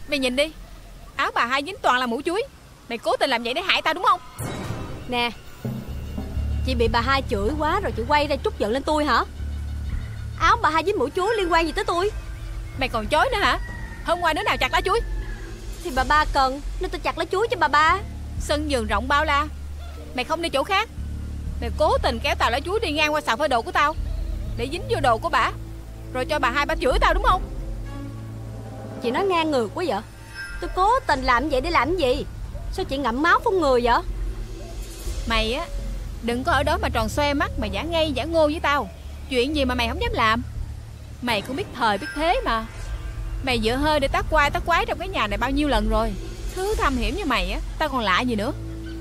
Mày nhìn đi, áo bà hai dính toàn là mủ chuối. Mày cố tình làm vậy để hại tao đúng không? Nè, chị bị bà hai chửi quá rồi chị quay ra trút giận lên tôi hả? Áo bà hai dính mủ chuối liên quan gì tới tôi? Mày còn chối nữa hả? Hôm qua đứa nào chặt lá chuối? Thì bà ba cần nên tôi chặt lá chuối cho bà ba. Sân vườn rộng bao la, mày không đi chỗ khác. Mày cố tình kéo tàu lá chuối đi ngang qua sạp phơi đồ của tao để dính vô đồ của bả, rồi cho bà hai bà chửi tao đúng không? Chị nói ngang ngược quá vậy. Tôi cố tình làm vậy để làm gì? Sao chị ngậm máu phun người vậy? Mày á, đừng có ở đó mà tròn xoe mắt mà giả ngây giả ngô với tao. Chuyện gì mà mày không dám làm? Mày cũng biết thời biết thế mà. Mày dựa hơi để tác quai tác quái trong cái nhà này bao nhiêu lần rồi. Thứ thâm hiểm như mày á, tao còn lạ gì nữa.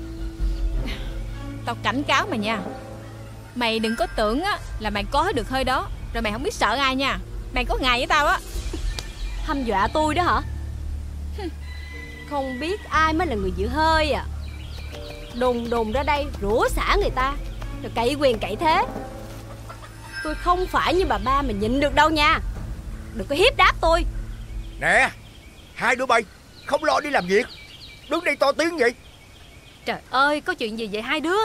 Tao cảnh cáo mày nha, mày đừng có tưởng á là mày có được hơi đó rồi mày không biết sợ ai nha. Mày có ngày với tao á. Hăm dọa tôi đó hả? Không biết ai mới là người giữ hơi à. Đùng đùng ra đây rủa xả người ta rồi cậy quyền cậy thế. Tôi không phải như bà ba mà nhịn được đâu nha. Đừng có hiếp đáp tôi. Nè, hai đứa bay không lo đi làm việc, đứng đây to tiếng vậy. Trời ơi, có chuyện gì vậy hai đứa?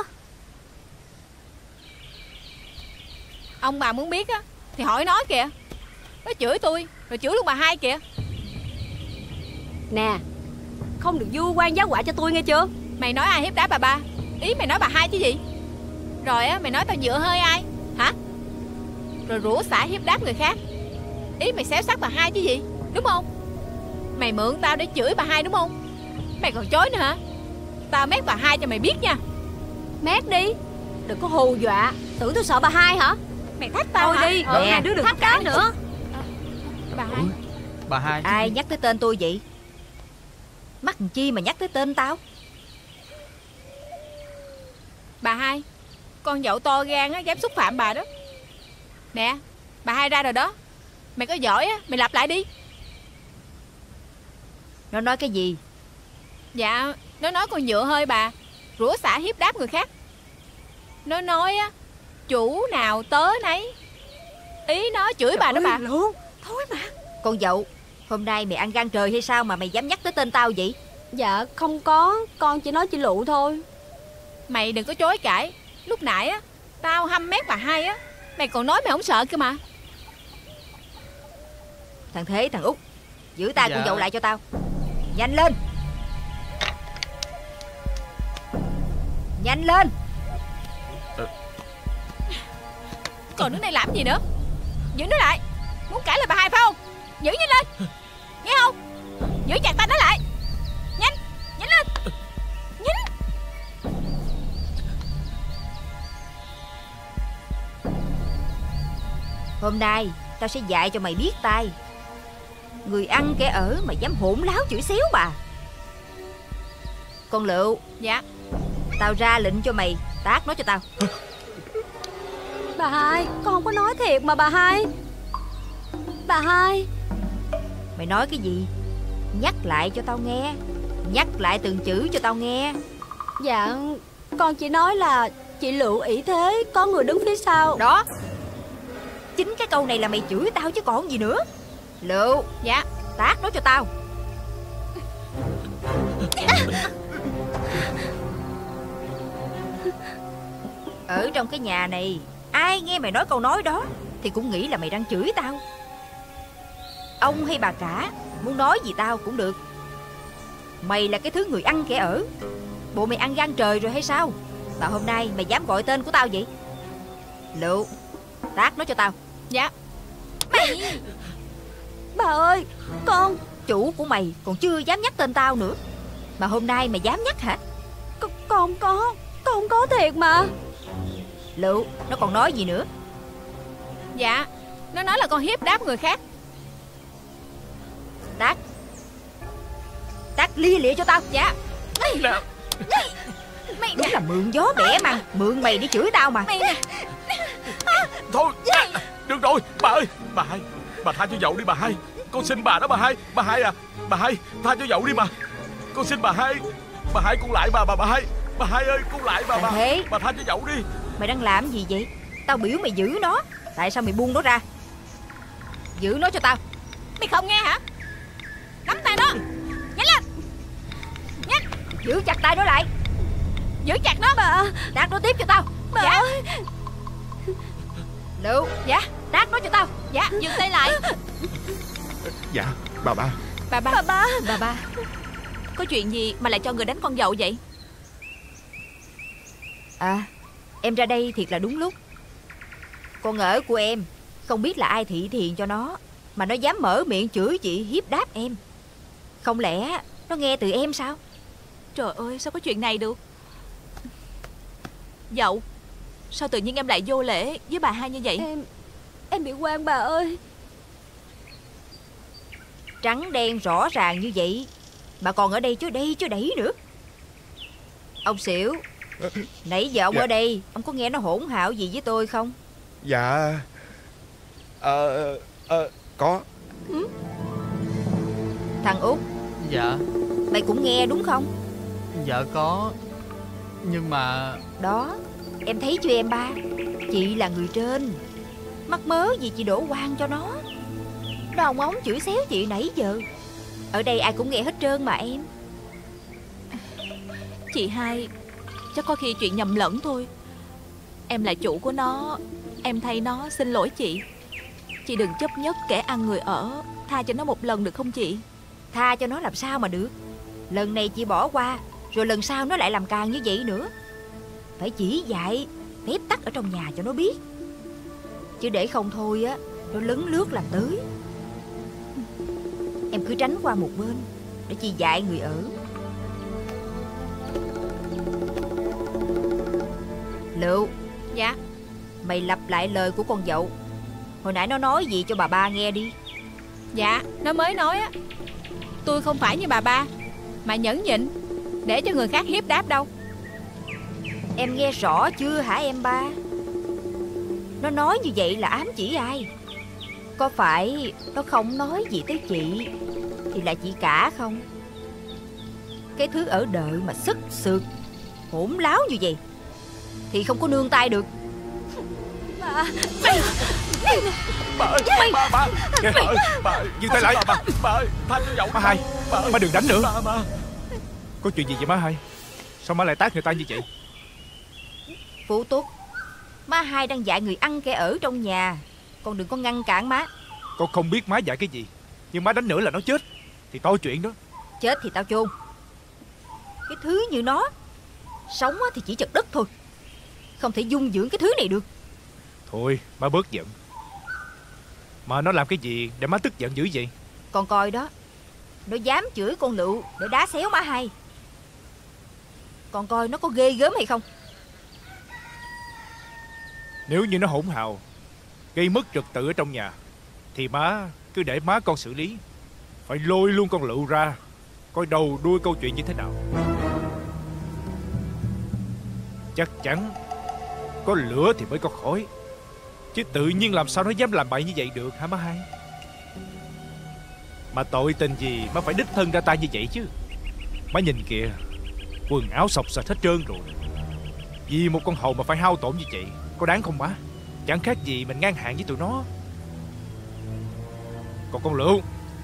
Ông bà muốn biết á thì hỏi nó kìa. Nó chửi tôi rồi chửi luôn bà hai kìa. Nè, không được vu oan giáo họa cho tôi nghe chưa? Mày nói ai hiếp đáp bà ba? Ý mày nói bà hai chứ gì? Rồi á mày nói tao dựa hơi ai hả? Rồi rủa xả hiếp đáp người khác. Ý mày xéo xác bà hai chứ gì, đúng không? Mày mượn tao để chửi bà hai đúng không? Mày còn chối nữa hả? Tao mét bà hai cho mày biết nha. Mét đi, đừng có hù dọa. Tưởng tôi sợ bà hai hả? Mày thách tao Thôi hả? đi, Hai đứa đừng thách cái nữa. Bà hai. Bà hai Ai nhắc tới tên tôi vậy? Mắc làm chi mà nhắc tới tên tao? Bà hai, con dậu to gan á, dám xúc phạm bà đó. Nè, bà hai ra rồi đó. Mày có giỏi á, mày lặp lại đi. Nó nói cái gì? Dạ, nó nói con dựa hơi bà, rủa xả hiếp đáp người khác. Nó nói á, chủ nào tớ nấy. Ý nó chửi bà đó bà. Luôn, thôi mà. Con dậu, hôm nay mày ăn gan trời hay sao mà mày dám nhắc tới tên tao vậy? Dạ không có, con chỉ nói chị Lụ thôi. Mày đừng có chối cãi. Lúc nãy á, tao hăm mét bà hai á, mày còn nói mày không sợ cơ mà. Thằng Thế, thằng Út, giữ tay Dạ. con dậu lại cho tao. Nhanh lên. Nhanh lên. Còn đứng đây làm gì nữa? Giữ nó lại. Muốn cãi lại bà hai phải không? Giữ nhanh lên, nghe không? Giữ chặt tay nó lại. Nhanh, nhanh lên. Nhanh. Hôm nay tao sẽ dạy cho mày biết tay. Người ăn kẻ ở mà dám hỗn láo chửi xéo bà. Con Lựu. Dạ. Tao ra lệnh cho mày tát nó cho tao. Bà hai, con không có nói thiệt mà bà hai. Bà hai. Mày nói cái gì? Nhắc lại cho tao nghe. Nhắc lại từng chữ cho tao nghe. Dạ, con chỉ nói là chị Lựu ỷ thế, có người đứng phía sau. Đó, chính cái câu này là mày chửi tao chứ còn gì nữa. Lựu. Dạ. Tát nó cho tao. Ở trong cái nhà này, ai nghe mày nói câu nói đó thì cũng nghĩ là mày đang chửi tao. Ông hay bà cả muốn nói gì tao cũng được. Mày là cái thứ người ăn kẻ ở. Bộ mày ăn gan trời rồi hay sao mà hôm nay mày dám gọi tên của tao vậy? Lựu, tát nó cho tao. Dạ. Mày. Bà ơi, con. Chủ của mày còn chưa dám nhắc tên tao nữa mà hôm nay mày dám nhắc hả? Con không có thiệt mà. Lựu, nó còn nói gì nữa? Dạ, nó nói là con hiếp đáp người khác. Tát. Tát lia lịa cho tao. Dạ. Nè. Mày Đúng là mượn gió bẻ măng. Mượn mày để chửi tao mà. Mày nè. Thôi được rồi bà ơi. Bà hai, bà tha cho dậu đi bà hai. Con xin bà đó bà hai. Bà hai à, bà hai tha cho dậu đi mà. Con xin bà hai. Bà hai con lại bà hai. Bà hai ơi con lại bà. Thế Bà tha cho dậu đi. mày đang làm gì vậy? Tao biểu mày giữ nó, tại sao mày buông nó ra? Giữ nó cho tao. Mày không nghe hả? Nắm tay nó. Giữ chặt tay nó lại. Giữ chặt nó. Bà. Tát nó tiếp cho tao. Bà Dạ. ơi. Lựu. Dạ. Tát nó cho tao. Dạ. Dừng tay lại. Dạ bà ba. Bà ba. Bà ba. Bà ba. Có chuyện gì mà lại cho người đánh con dậu vậy? À, em ra đây thiệt là đúng lúc. Con ở của em không biết là ai thị thiền cho nó mà nó dám mở miệng chửi chị, hiếp đáp em. Không lẽ nó nghe từ em sao? Trời ơi, sao có chuyện này được? Dậu, sao tự nhiên em lại vô lễ với bà hai như vậy? Em bị quan bà ơi. Trắng đen rõ ràng như vậy mà còn ở đây chứ đẩy nữa. Ông Xỉu, nãy giờ ông Dạ. ở đây, ông có nghe nó hỗn hào gì với tôi không? Dạ. Có. Thằng Út, Dạ. mày cũng nghe đúng không? Dạ có. Nhưng mà Đó, em thấy chưa em ba? Chị là người trên, mắc mớ gì chị đổ oan cho nó. Nó ong ống chửi xéo chị nãy giờ. Ở đây ai cũng nghe hết trơn mà em. Chị hai, chắc có khi chuyện nhầm lẫn thôi. Em là chủ của nó, em thay nó xin lỗi chị. Chị đừng chấp nhất kẻ ăn người ở, tha cho nó một lần được không chị? Tha cho nó làm sao mà được. Lần này chị bỏ qua, rồi lần sau nó lại làm càng như vậy nữa. Phải chỉ dạy phép tắc ở trong nhà cho nó biết. Chứ để không thôi á, nó lấn lướt làm tới. Em cứ tránh qua một bên để chị dạy người ở. Lựu. Dạ. Mày lặp lại lời của con dậu. Hồi nãy nó nói gì cho bà ba nghe đi. Dạ, nó mới nói á, tôi không phải như bà ba mà nhẫn nhịn để cho người khác hiếp đáp đâu. Em nghe rõ chưa hả em ba? Nó nói như vậy là ám chỉ ai? Có phải nó không nói gì tới chị thì là chị cả không? Cái thứ ở đợi mà sức sượt hỗn láo như vậy thì không có nương tay được. Bà. Bà ơi, bà kìa, bà ơi, Dừng tay lại. bà ơi, tha cho dậu. Má hai, bà ơi, má đừng đánh nữa. bà. Có chuyện gì vậy má hai? Sao má lại tát người ta như vậy? Phụ Túc, má hai đang dạy người ăn kẻ ở trong nhà, con đừng có ngăn cản má. Con không biết má dạy cái gì, nhưng má đánh nữa là nó chết thì to chuyện đó. Chết thì tao chôn. Cái thứ như nó sống thì chỉ chật đất thôi, không thể dung dưỡng cái thứ này được. Thôi má bớt giận. Mà nó làm cái gì để má tức giận dữ vậy? Con coi đó, nó dám chửi con Lựu để đá xéo má hai. Con coi nó có ghê gớm hay không? Nếu như nó hỗn hào gây mất trật tự ở trong nhà thì má cứ để má con xử lý. Phải lôi luôn con Lựu ra coi đầu đuôi câu chuyện như thế nào. Chắc chắn có lửa thì mới có khói, chứ tự nhiên làm sao nó dám làm bậy như vậy được hả má hai? Mà tội tình gì má phải đích thân ra tay như vậy chứ? Má nhìn kìa, quần áo xộc xệch hết trơn rồi. Vì một con hầu mà phải hao tổn như vậy, có đáng không má? Chẳng khác gì mình ngang hàng với tụi nó. Còn con Lựu,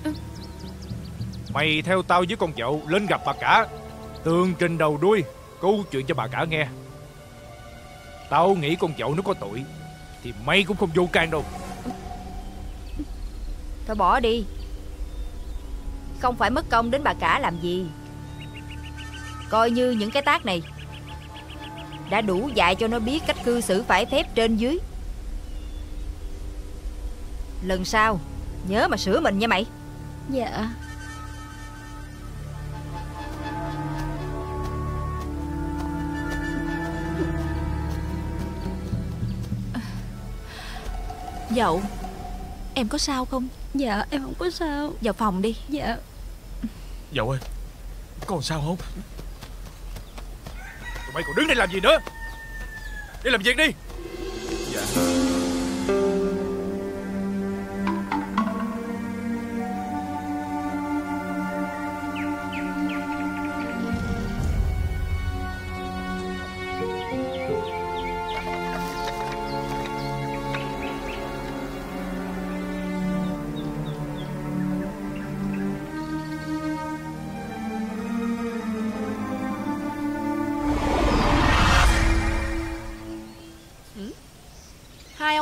mày theo tao với con dậu lên gặp bà cả, tường trình đầu đuôi câu chuyện cho bà cả nghe. Tao nghĩ con dậu nó có tội thì mày cũng không vô can đâu. Thôi bỏ đi, không phải mất công đến bà cả làm gì. Coi như những cái tát này đã đủ dạy cho nó biết cách cư xử phải phép trên dưới. Lần sau nhớ mà sửa mình nha mày. Dạ. Dậu, em có sao không? Dạ em không có sao. Vào phòng đi. Dạ. Dậu ơi, con sao không? Tụi mày còn đứng đây làm gì nữa? Đi làm việc đi. Dạ.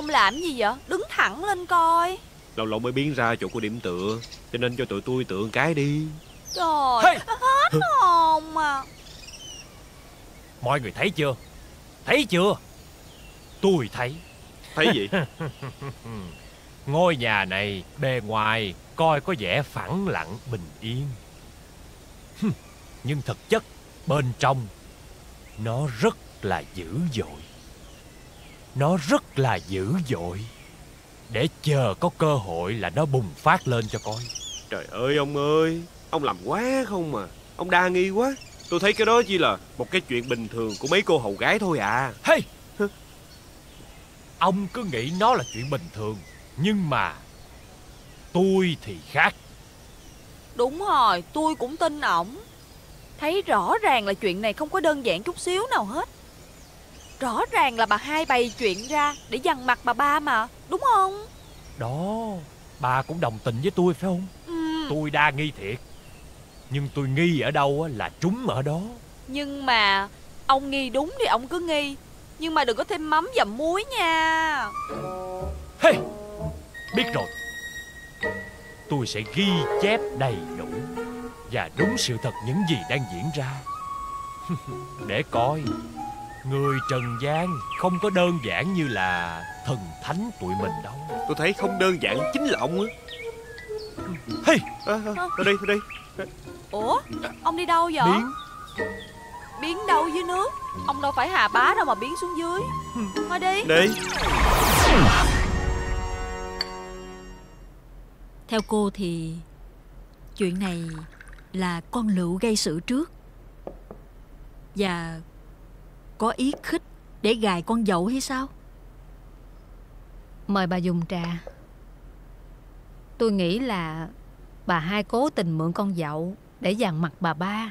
ông làm gì vậy? Đứng thẳng lên coi. Lâu lâu mới biến ra chỗ của điểm tựa, cho nên cho tụi tôi tựa một cái đi. Trời, Hey! hết hồn mà. Mọi người thấy chưa? Thấy chưa? Tôi thấy. Thấy gì? Ngôi nhà này bề ngoài coi có vẻ phẳng lặng bình yên, nhưng thực chất bên trong nó rất là dữ dội. Nó rất là dữ dội, để chờ có cơ hội là nó bùng phát lên cho coi. Trời ơi, ông làm quá không mà. Ông đa nghi quá. Tôi thấy cái đó chỉ là một cái chuyện bình thường của mấy cô hầu gái thôi à. Hey! Ông cứ nghĩ nó là chuyện bình thường, nhưng mà tôi thì khác. Đúng rồi, tôi cũng tin ổng. Thấy rõ ràng là chuyện này không có đơn giản chút xíu nào hết. Rõ ràng là bà hai bày chuyện ra để dằn mặt bà ba mà, đúng không? Đó, bà cũng đồng tình với tôi phải không? Tôi đa nghi thiệt, nhưng tôi nghi ở đâu á là trúng ở đó. Nhưng mà ông nghi đúng thì ông cứ nghi, nhưng mà đừng có thêm mắm dặm muối nha. Hey! Biết rồi. Tôi sẽ ghi chép đầy đủ và đúng sự thật những gì đang diễn ra. Để coi, người trần gian không có đơn giản như là thần thánh tụi mình đâu. Tôi thấy không đơn giản chính là ông á. Hey! Tôi đây. Ủa, ông đi đâu vậy? Biến. Biến đâu dưới nước? Ông đâu phải Hà Bá đâu mà biến xuống dưới. Thôi đi. Đi. Theo cô thì chuyện này là con Lựu gây sự trước và có ý khích để gài con dậu hay sao? Mời bà dùng trà. Tôi nghĩ là bà hai cố tình mượn con dậu để dằn mặt bà ba.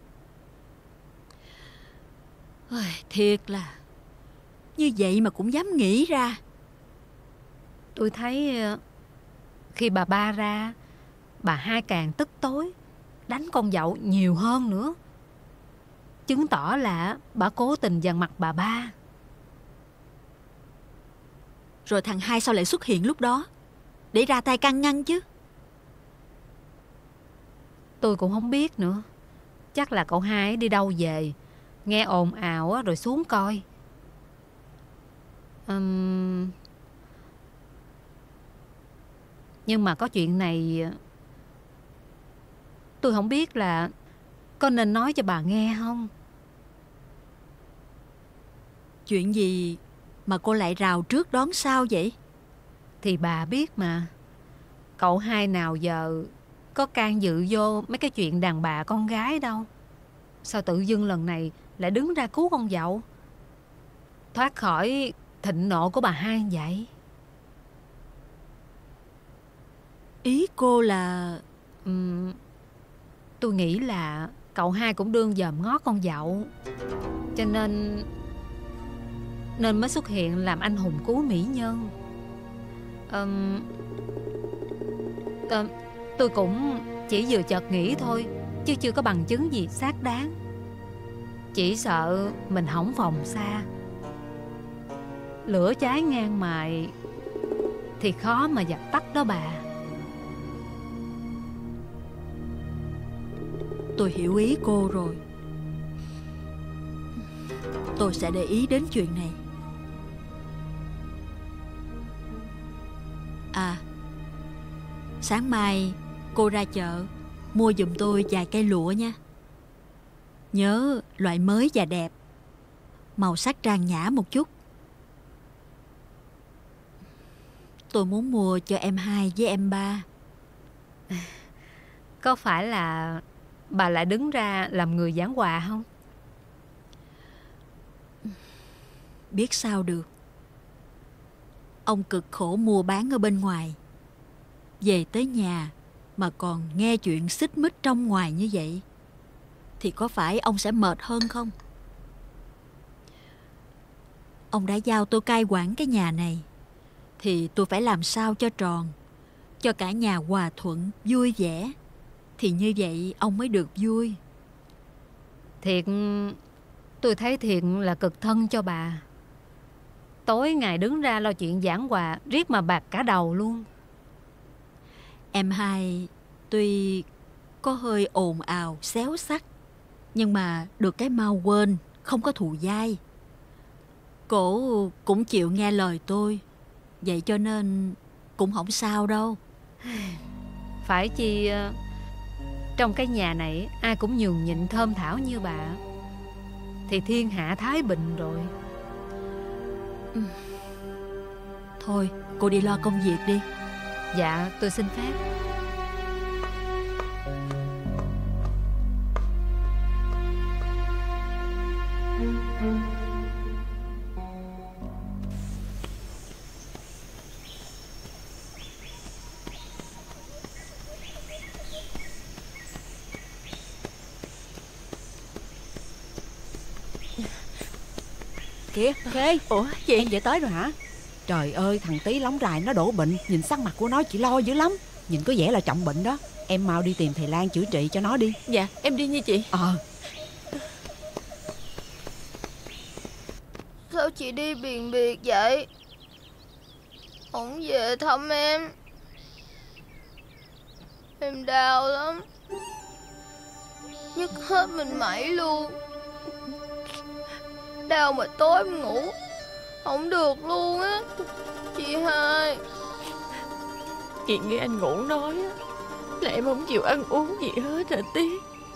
Ôi, thiệt là như vậy mà cũng dám nghĩ ra. Tôi thấy khi bà ba ra, bà hai càng tức tối, đánh con dậu nhiều hơn nữa, chứng tỏ là bà cố tình dằn mặt bà ba. Rồi thằng hai sao lại xuất hiện lúc đó để ra tay can ngăn chứ? Tôi cũng không biết nữa. Chắc là cậu hai đi đâu về, nghe ồn ào rồi xuống coi. Nhưng mà có chuyện này tôi không biết là có nên nói cho bà nghe không. Chuyện gì mà cô lại rào trước đón sau vậy? Thì bà biết mà, cậu hai nào giờ có can dự vô mấy cái chuyện đàn bà con gái đâu. Sao tự dưng lần này lại đứng ra cứu con dậu, thoát khỏi thịnh nộ của bà hai vậy? Ý cô là... Tôi nghĩ là cậu hai cũng đương dòm ngó con dậu, cho nên mới xuất hiện làm anh hùng cứu mỹ nhân. Tôi cũng chỉ vừa chợt nghĩ thôi, chứ chưa có bằng chứng gì xác đáng. Chỉ sợ mình hỏng phòng xa, lửa cháy ngang mài thì khó mà dập tắt đó bà. Tôi hiểu ý cô rồi. Tôi sẽ để ý đến chuyện này. À, sáng mai cô ra chợ mua giùm tôi vài cây lụa nha. Nhớ loại mới và đẹp, màu sắc trang nhã một chút. Tôi muốn mua cho em hai với em ba. Có phải là bà lại đứng ra làm người giảng quà không? Biết sao được. Ông cực khổ mua bán ở bên ngoài, về tới nhà mà còn nghe chuyện xích mích trong ngoài như vậy, thì có phải ông sẽ mệt hơn không? Ông đã giao tôi cai quản cái nhà này, thì tôi phải làm sao cho tròn, cho cả nhà hòa thuận, vui vẻ. Thì như vậy ông mới được vui. Thiệt, tôi thấy Thiện là cực thân cho bà. Tối ngày đứng ra lo chuyện giảng hòa, riết mà bạc cả đầu luôn. Em hai tuy có hơi ồn ào, xéo sắc, nhưng mà được cái mau quên, không có thù dai. Cổ cũng chịu nghe lời tôi, vậy cho nên cũng không sao đâu. Phải chi trong cái nhà này ai cũng nhường nhịn thơm thảo như bà thì thiên hạ thái bình rồi. Thôi cô đi lo công việc đi. Dạ tôi xin phép. Kìa Khê. Ủa chị? Em về tới rồi hả? Trời ơi, thằng Tí lóng rài nó đổ bệnh. Nhìn sắc mặt của nó chị lo dữ lắm. Nhìn có vẻ là trọng bệnh đó. Em mau đi tìm thầy Lan chữa trị cho nó đi. Dạ em đi nha chị. Sao chị đi biền biệt vậy? Ổng về thăm em. Em đau lắm, nhức hết mình mẩy luôn. Đau mà tối em ngủ không được luôn á. Chị hai, Chị nghe anh Ngũ nói á, là em không chịu ăn uống gì hết hả Tí?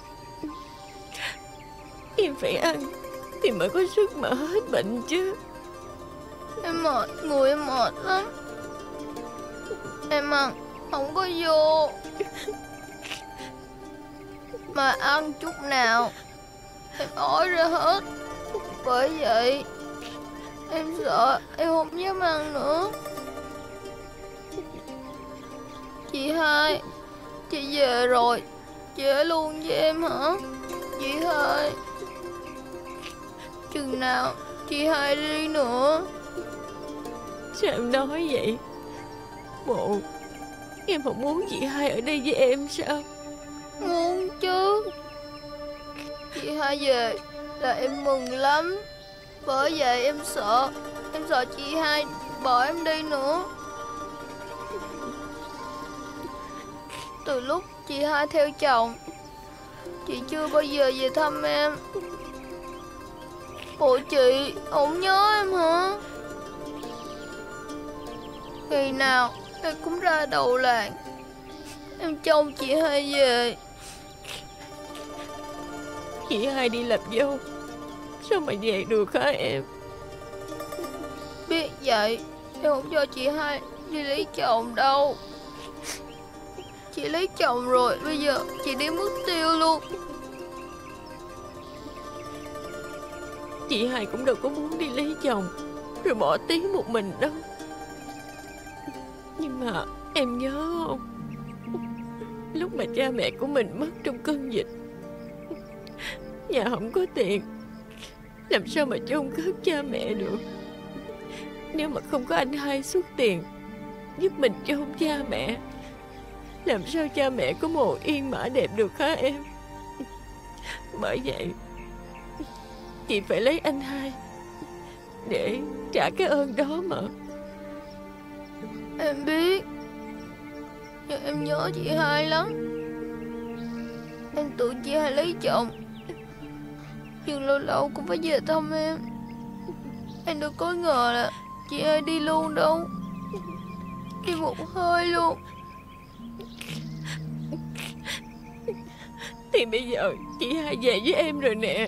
Em phải ăn thì mới có sức mà hết bệnh chứ. em mệt, người em mệt lắm. Em ăn không có vô, mà ăn chút nào em ói ra hết. Bởi vậy em sợ em không dám ăn nữa. Chị hai, chị về rồi, chị ở luôn với em hả? Chị hai, chừng nào chị hai đi nữa? Sao em nói vậy? Bộ em không muốn chị hai ở đây với em sao? Muốn chứ. Chị hai về là em mừng lắm. Bởi vậy em sợ chị hai bỏ em đi nữa. Từ lúc chị hai theo chồng, chị chưa bao giờ về thăm em. Bộ chị không nhớ em hả? Ngày nào em cũng ra đầu làng, em trông chị hai về. Chị hai đi làm dâu, sao mà về được hả em? Biết vậy em không cho chị hai đi lấy chồng đâu. Chị lấy chồng rồi, bây giờ chị đi mất tiêu luôn. Chị hai cũng đâu có muốn đi lấy chồng rồi bỏ Tí một mình đâu. Nhưng mà em nhớ không, lúc mà cha mẹ của mình mất trong cơn dịch, nhà không có tiền, làm sao mà chôn cất cha mẹ được. Nếu mà không có anh hai xuất tiền giúp mình chôn cha mẹ, làm sao cha mẹ có mồ yên mã đẹp được hả em? Bởi vậy chị phải lấy anh hai để trả cái ơn đó mà. Em biết, nhưng em nhớ chị hai lắm. Em tưởng chị hai lấy chồng, nhưng lâu lâu cũng phải về thăm em. Em đâu có ngờ là chị hai đi luôn đâu. Đi một hơi luôn. Thì bây giờ chị hai về với em rồi nè.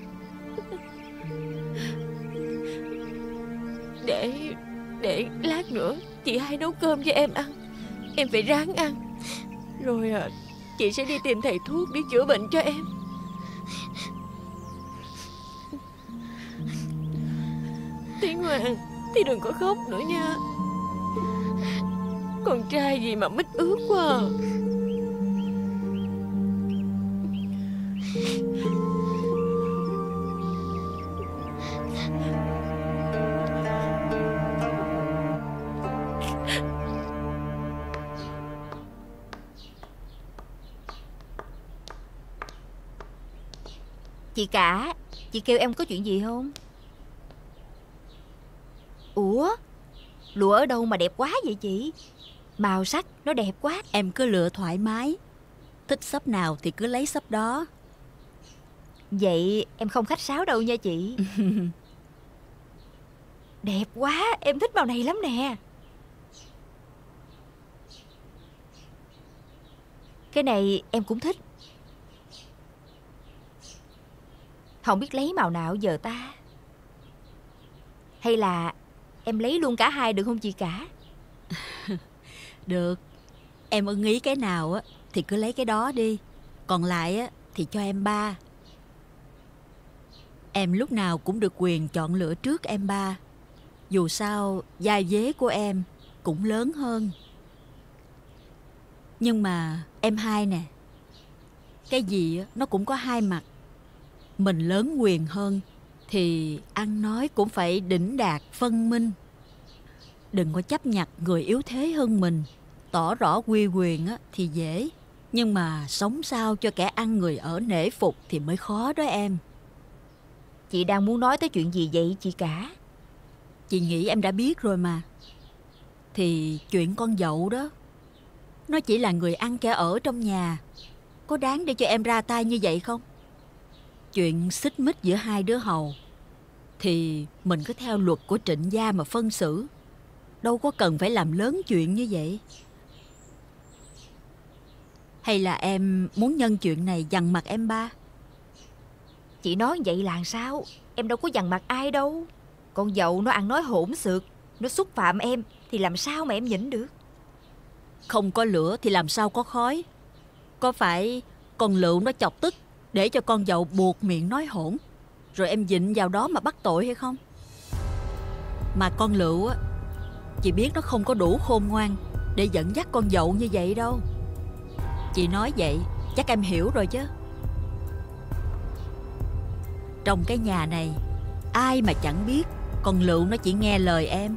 Để lát nữa chị hai nấu cơm cho em ăn. Em phải ráng ăn. Rồi chị sẽ đi tìm thầy thuốc để chữa bệnh cho em. Tí ngoan, Tí đừng có khóc nữa nha. Con trai gì mà mít ướt quá à. Chị cả, chị kêu em có chuyện gì không? Ủa, lụa ở đâu mà đẹp quá vậy chị? Màu sắc nó đẹp quá. Em cứ lựa thoải mái, thích shop nào thì cứ lấy shop đó. Vậy em không khách sáo đâu nha chị. Đẹp quá, em thích màu này lắm nè. Cái này em cũng thích. Không biết lấy màu nào giờ ta? Hay là em lấy luôn cả hai được không chị cả? Được, em ưng ý cái nào á thì cứ lấy cái đó đi. Còn lại á thì cho em ba. Em lúc nào cũng được quyền chọn lựa trước em ba. Dù sao vai vế của em cũng lớn hơn. Nhưng mà em hai nè, cái gì á, nó cũng có hai mặt. Mình lớn quyền hơn thì ăn nói cũng phải đỉnh đạt phân minh. Đừng có chấp nhặt người yếu thế hơn mình. Tỏ rõ uy quyền á, thì dễ. Nhưng mà sống sao cho kẻ ăn người ở nể phục thì mới khó đó em. Chị đang muốn nói tới chuyện gì vậy chị cả? Chị nghĩ em đã biết rồi mà. Thì chuyện con dậu đó, nó chỉ là người ăn kẻ ở trong nhà. Có đáng để cho em ra tay như vậy không? Chuyện xích mích giữa hai đứa hầu thì mình cứ theo luật của Trịnh gia mà phân xử. Đâu có cần phải làm lớn chuyện như vậy. Hay là em muốn nhân chuyện này dằn mặt em ba? Chị nói vậy là sao? Em đâu có dằn mặt ai đâu. Con dậu nó ăn nói hỗn xược, nó xúc phạm em thì làm sao mà em nhịn được? Không có lửa thì làm sao có khói. Có phải con Lựu nó chọc tức để cho con dậu buộc miệng nói hỗn, rồi em vịn vào đó mà bắt tội hay không? Mà con Lựu á, chị biết nó không có đủ khôn ngoan để dẫn dắt con dậu như vậy đâu. Chị nói vậy chắc em hiểu rồi chứ. Trong cái nhà này ai mà chẳng biết con Lựu nó chỉ nghe lời em.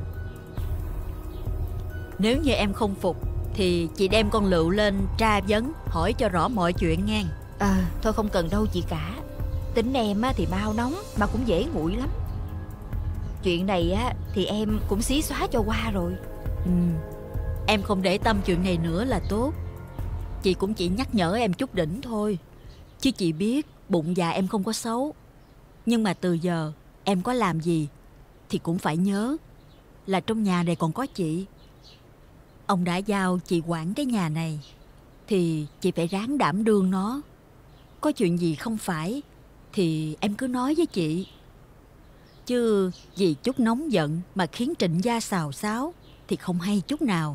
Nếu như em không phục thì chị đem con Lựu lên tra vấn, hỏi cho rõ mọi chuyện nghe. Thôi không cần đâu chị cả. Tính em á thì mau nóng mà cũng dễ nguội lắm. Chuyện này á thì em cũng xí xóa cho qua rồi. Em không để tâm chuyện này nữa là tốt. Chị cũng chỉ nhắc nhở em chút đỉnh thôi. Chứ chị biết bụng dạ em không có xấu. Nhưng mà từ giờ em có làm gì thì cũng phải nhớ là trong nhà này còn có chị. Ông đã giao chị quản cái nhà này thì chị phải ráng đảm đương nó. Có chuyện gì không phải thì em cứ nói với chị. Chứ vì chút nóng giận mà khiến Trịnh gia xào xáo thì không hay chút nào.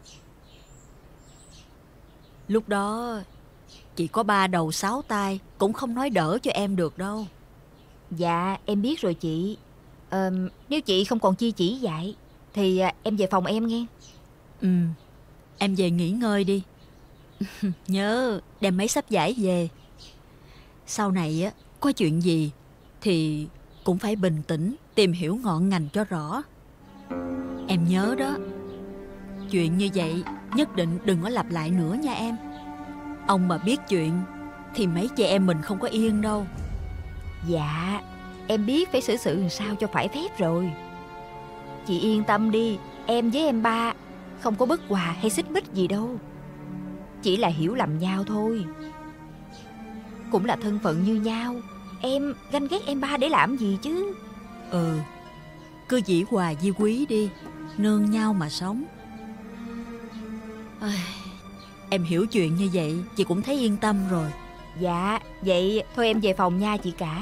Lúc đó chị có 3 đầu 6 tay cũng không nói đỡ cho em được đâu. Dạ em biết rồi chị. Nếu chị không còn chi chỉ dạy thì em về phòng em nghe. Em về nghỉ ngơi đi. Nhớ đem mấy sắp giải về. Sau này á, có chuyện gì thì cũng phải bình tĩnh tìm hiểu ngọn ngành cho rõ. Em nhớ đó, chuyện như vậy nhất định đừng có lặp lại nữa nha em. Ông mà biết chuyện thì mấy chị em mình không có yên đâu. Dạ em biết phải xử sự làm sao cho phải phép rồi. Chị yên tâm đi, em với em ba không có bất hòa hay xích mích gì đâu. Chỉ là hiểu lầm nhau thôi. Cũng là thân phận như nhau. Em ganh ghét em ba để làm gì chứ? Cứ dĩ hòa vi quý đi, nương nhau mà sống. Em hiểu chuyện như vậy chị cũng thấy yên tâm rồi. Dạ, vậy thôi em về phòng nha chị cả.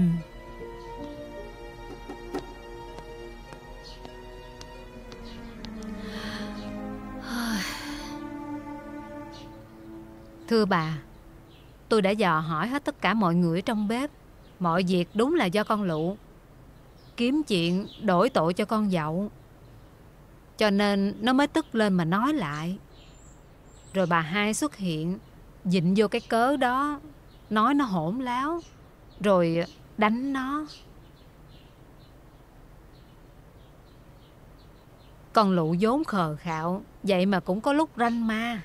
Thưa bà, tôi đã dò hỏi hết tất cả mọi người trong bếp. Mọi việc đúng là do con Lựu kiếm chuyện đổi tội cho con dậu, cho nên nó mới tức lên mà nói lại. Rồi bà hai xuất hiện vịn vô cái cớ đó, nói nó hỗn láo, rồi đánh nó. Con Lựu vốn khờ khạo, vậy mà cũng có lúc ranh ma.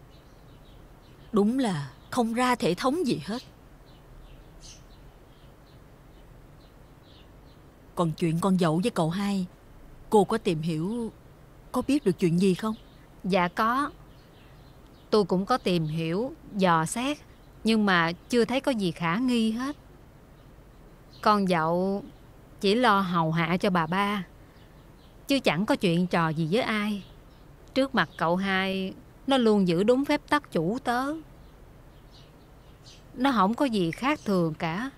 Đúng là không ra thể thống gì hết. Còn chuyện con dậu với cậu hai Cô có tìm hiểu, có biết được chuyện gì không? Dạ có. Tôi cũng có tìm hiểu, dò xét, nhưng mà chưa thấy có gì khả nghi hết. Con dậu chỉ lo hầu hạ cho bà ba, chứ chẳng có chuyện trò gì với ai. Trước mặt cậu hai, nó luôn giữ đúng phép tắc chủ tớ. Nó không có gì khác thường cả.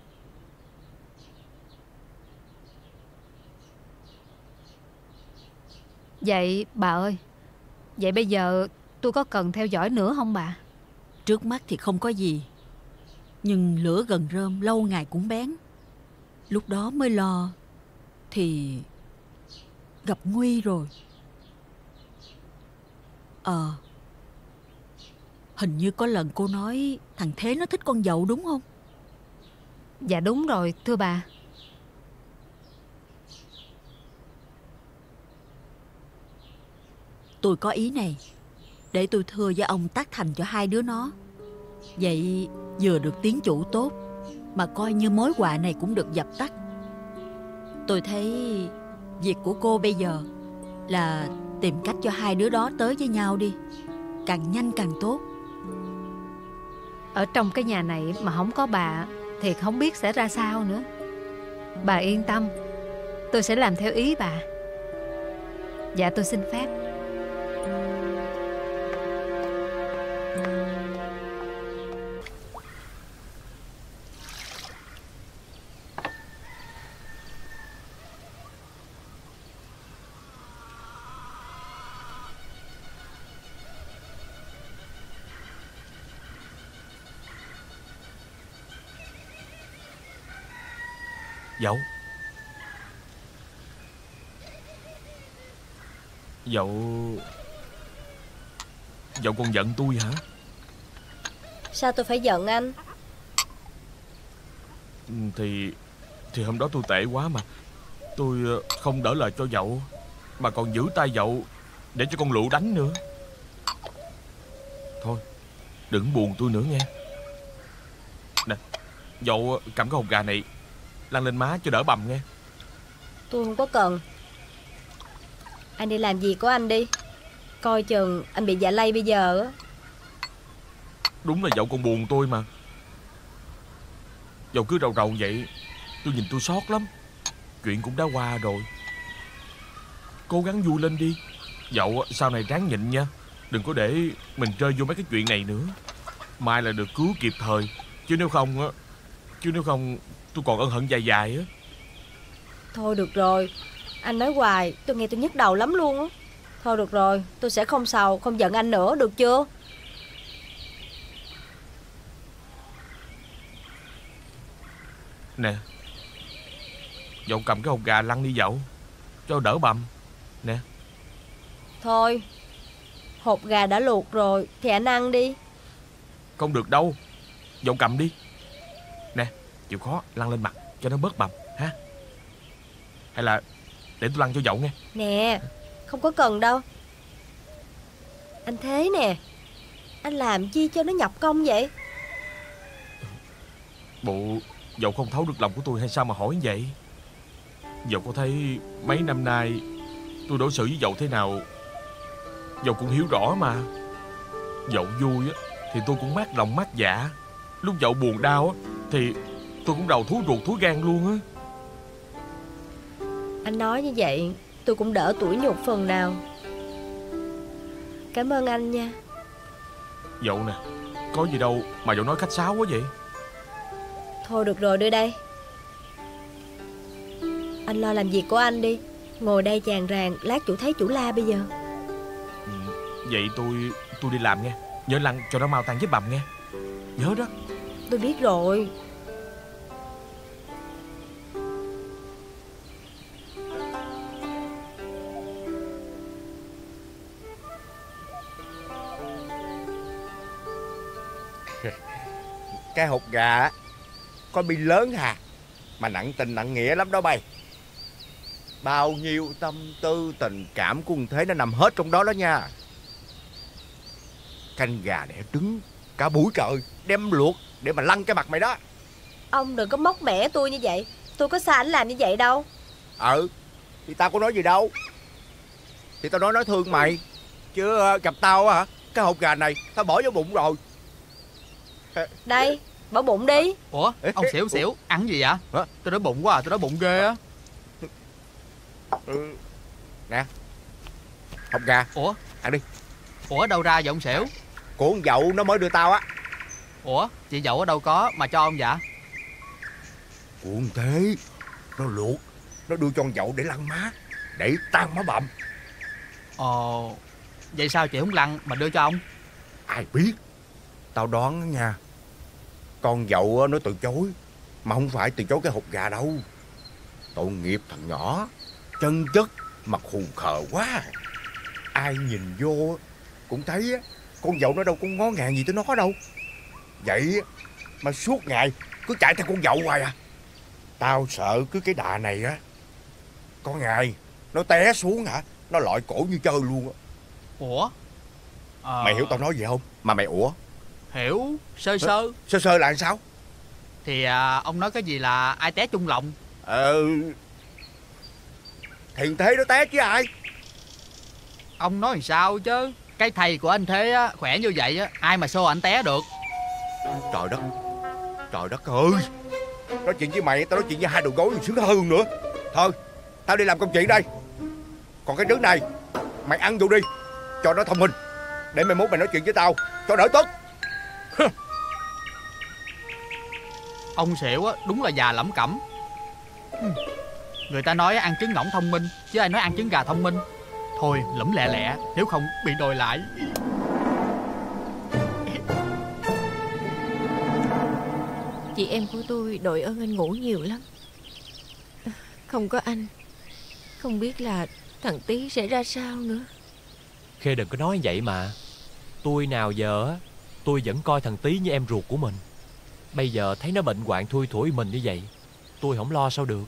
Vậy bà ơi, vậy bây giờ tôi có cần theo dõi nữa không bà? Trước mắt thì không có gì, nhưng lửa gần rơm lâu ngày cũng bén. Lúc đó mới lo thì gặp nguy rồi. Hình như có lần cô nói thằng Thế nó thích con dậu đúng không? Dạ đúng rồi thưa bà. Tôi có ý này, để tôi thưa với ông tác thành cho hai đứa nó. Vậy vừa được tiếng chủ tốt, mà coi như mối họa này cũng được dập tắt. Tôi thấy việc của cô bây giờ là tìm cách cho hai đứa đó tới với nhau đi, càng nhanh càng tốt. Ở trong cái nhà này mà không có bà thì không biết sẽ ra sao nữa. Bà yên tâm, tôi sẽ làm theo ý bà. Dạ tôi xin phép. Dậu. Dậu còn giận tôi hả? Sao tôi phải giận anh? Thì hôm đó tôi tệ quá mà. Tôi không đỡ lời cho Dậu, mà còn giữ tay Dậu để cho con Lụ đánh nữa. Thôi đừng buồn tôi nữa nghe. Nè, Dậu cầm cái hột gà này lăn lên má cho đỡ bầm nghe. Tôi không có cần. Anh đi làm gì của anh đi. Coi chừng anh bị dạ lây bây giờ á. Đúng là Dậu còn buồn tôi mà. Dậu cứ rầu rầu vậy, tôi nhìn tôi xót lắm. Chuyện cũng đã qua rồi. Cố gắng vui lên đi. Dậu sau này ráng nhịn nha. Đừng có để mình rơi vô mấy cái chuyện này nữa. Mai là được cứu kịp thời. Chứ nếu không tôi còn ân hận dài dài á. Thôi được rồi, anh nói hoài tôi nghe tôi nhức đầu lắm luôn á. Thôi được rồi, tôi sẽ không sầu, không giận anh nữa, được chưa? Nè, Dậu cầm cái hột gà lăn đi Dậu, cho đỡ bầm. Nè. Thôi, hột gà đã luộc rồi thì anh ăn đi. Không được đâu, Dậu cầm đi. Nè, chịu khó lăn lên mặt cho nó bớt bầm ha. Hay là để tôi lăn cho Dậu nghe. Nè, không có cần đâu. Anh Thế nè, anh làm chi cho nó nhọc công vậy? Bộ Dậu không thấu được lòng của tôi hay sao mà hỏi vậy? Dậu có thấy mấy năm nay tôi đối xử với Dậu thế nào, Dậu cũng hiểu rõ mà. Dậu vui á thì tôi cũng mát lòng mát dạ. Lúc Dậu buồn đau á thì tôi cũng đầu thú ruột thú gan luôn á. Anh nói như vậy tôi cũng đỡ tủi nhục phần nào. Cảm ơn anh nha. Dậu nè, có gì đâu mà Dậu nói khách sáo quá vậy. Thôi được rồi, đưa đây. Anh lo làm việc của anh đi. Ngồi đây chàng ràng, lát chủ thấy chủ la bây giờ. Vậy tôi đi làm nghe. Nhớ lăn cho nó mau tan vết bầm nghe. Nhớ đó. Tôi biết rồi. Cái hột gà á, có bi lớn hà, mà nặng tình nặng nghĩa lắm đó bay. Bao nhiêu tâm tư tình cảm của con Thế nó nằm hết trong đó đó nha. Canh gà đẻ trứng cả buổi trời, đem luộc để mà lăn cái mặt mày đó. Ông đừng có móc mẻ tôi như vậy. Tôi có sao anh làm như vậy đâu. Thì tao có nói gì đâu. Thì tao nói thương mày. Chứ gặp tao hả, cái hột gà này tao bỏ vô bụng rồi. Đây, bỏ bụng đi. Ủa, ông Xỉu, ăn gì vậy? Hả? Tôi đói bụng quá à, tôi đói bụng ghê á. Nè, hột gà. Ủa? Ăn đi. Ủa, đâu ra vậy ông Xỉu? Của con Dậu nó mới đưa tao á. Ủa, chị Dậu ở đâu có mà cho ông vậy? Của con Thế, nó luộc, nó đưa cho con Dậu để lăn má, để tan má bầm. Ồ, vậy sao chị không lăn mà đưa cho ông? Ai biết. Tao đoán nha, con Dậu nó từ chối, mà không phải từ chối cái hột gà đâu. Tội nghiệp thằng nhỏ, chân chất, mặt hù khờ quá. Ai nhìn vô cũng thấy con Dậu nó đâu có ngó ngàng gì tới nó đâu. Vậy mà suốt ngày cứ chạy theo con Dậu hoài à. Tao sợ cứ cái đà này á, có ngày nó té xuống hả, nó lọi cổ như chơi luôn á. Ủa? Mày hiểu tao nói gì không? Mà mày ủa? Hiểu, sơ sơ. Sơ sơ là sao? Thì ông nói cái gì là ai té chung lòng? Thiền Thế nó té chứ ai. Ông nói làm sao chứ? Cái thầy của anh Thế á, khỏe như vậy á, ai mà xô anh té được. Trời đất ơi. Nói chuyện với mày, tao nói chuyện với hai đầu gối còn sướng hơn nữa. Thôi, tao đi làm công chuyện đây. Còn cái trứng này, mày ăn vô đi, cho nó thông minh, để mày mốt mày nói chuyện với tao cho đỡ tức. Ông Xỉu á, đúng là già lẩm cẩm. Người ta nói ăn trứng ngỗng thông minh, chứ ai nói ăn trứng gà thông minh. Thôi lẫm lẹ lẹ, nếu không bị đòi lại. Chị em của tôi đội ơn anh Ngũ nhiều lắm. Không có anh, không biết là thằng Tí sẽ ra sao nữa. Khê đừng có nói vậy mà. Tôi nào giờ á, tôi vẫn coi thằng Tí như em ruột của mình. Bây giờ thấy nó bệnh hoạn thui thủi mình như vậy, tôi không lo sao được.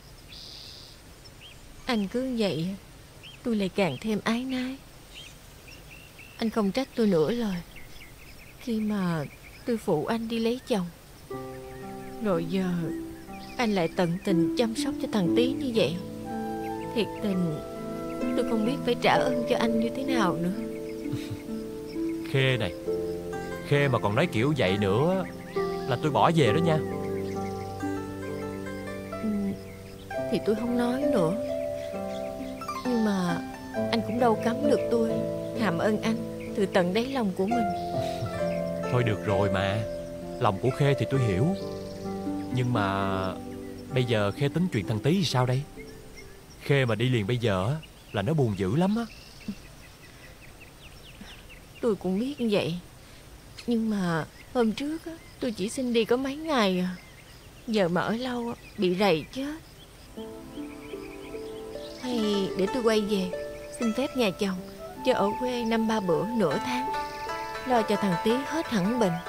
Anh cứ vậy, tôi lại càng thêm áy náy. Anh không trách tôi nửa lời khi mà tôi phụ anh đi lấy chồng. Rồi giờ anh lại tận tình chăm sóc cho thằng Tí như vậy. Thiệt tình tôi không biết phải trả ơn cho anh như thế nào nữa. Khê này, Khê mà còn nói kiểu vậy nữa là tôi bỏ về đó nha. Thì tôi không nói nữa. Nhưng mà anh cũng đâu cấm được tôi hàm ơn anh từ tận đáy lòng của mình. Thôi được rồi mà. Lòng của Khê thì tôi hiểu. Nhưng mà bây giờ Khê tính chuyện thằng Tí thì sao đây? Khê mà đi liền bây giờ là nó buồn dữ lắm á. Tôi cũng biết như vậy. Nhưng mà hôm trước tôi chỉ xin đi có mấy ngày à. Giờ mà ở lâu bị rầy chết. Hay để tôi quay về xin phép nhà chồng cho ở quê 5-3 bữa nửa tháng, lo cho thằng Tí hết hẳn bệnh.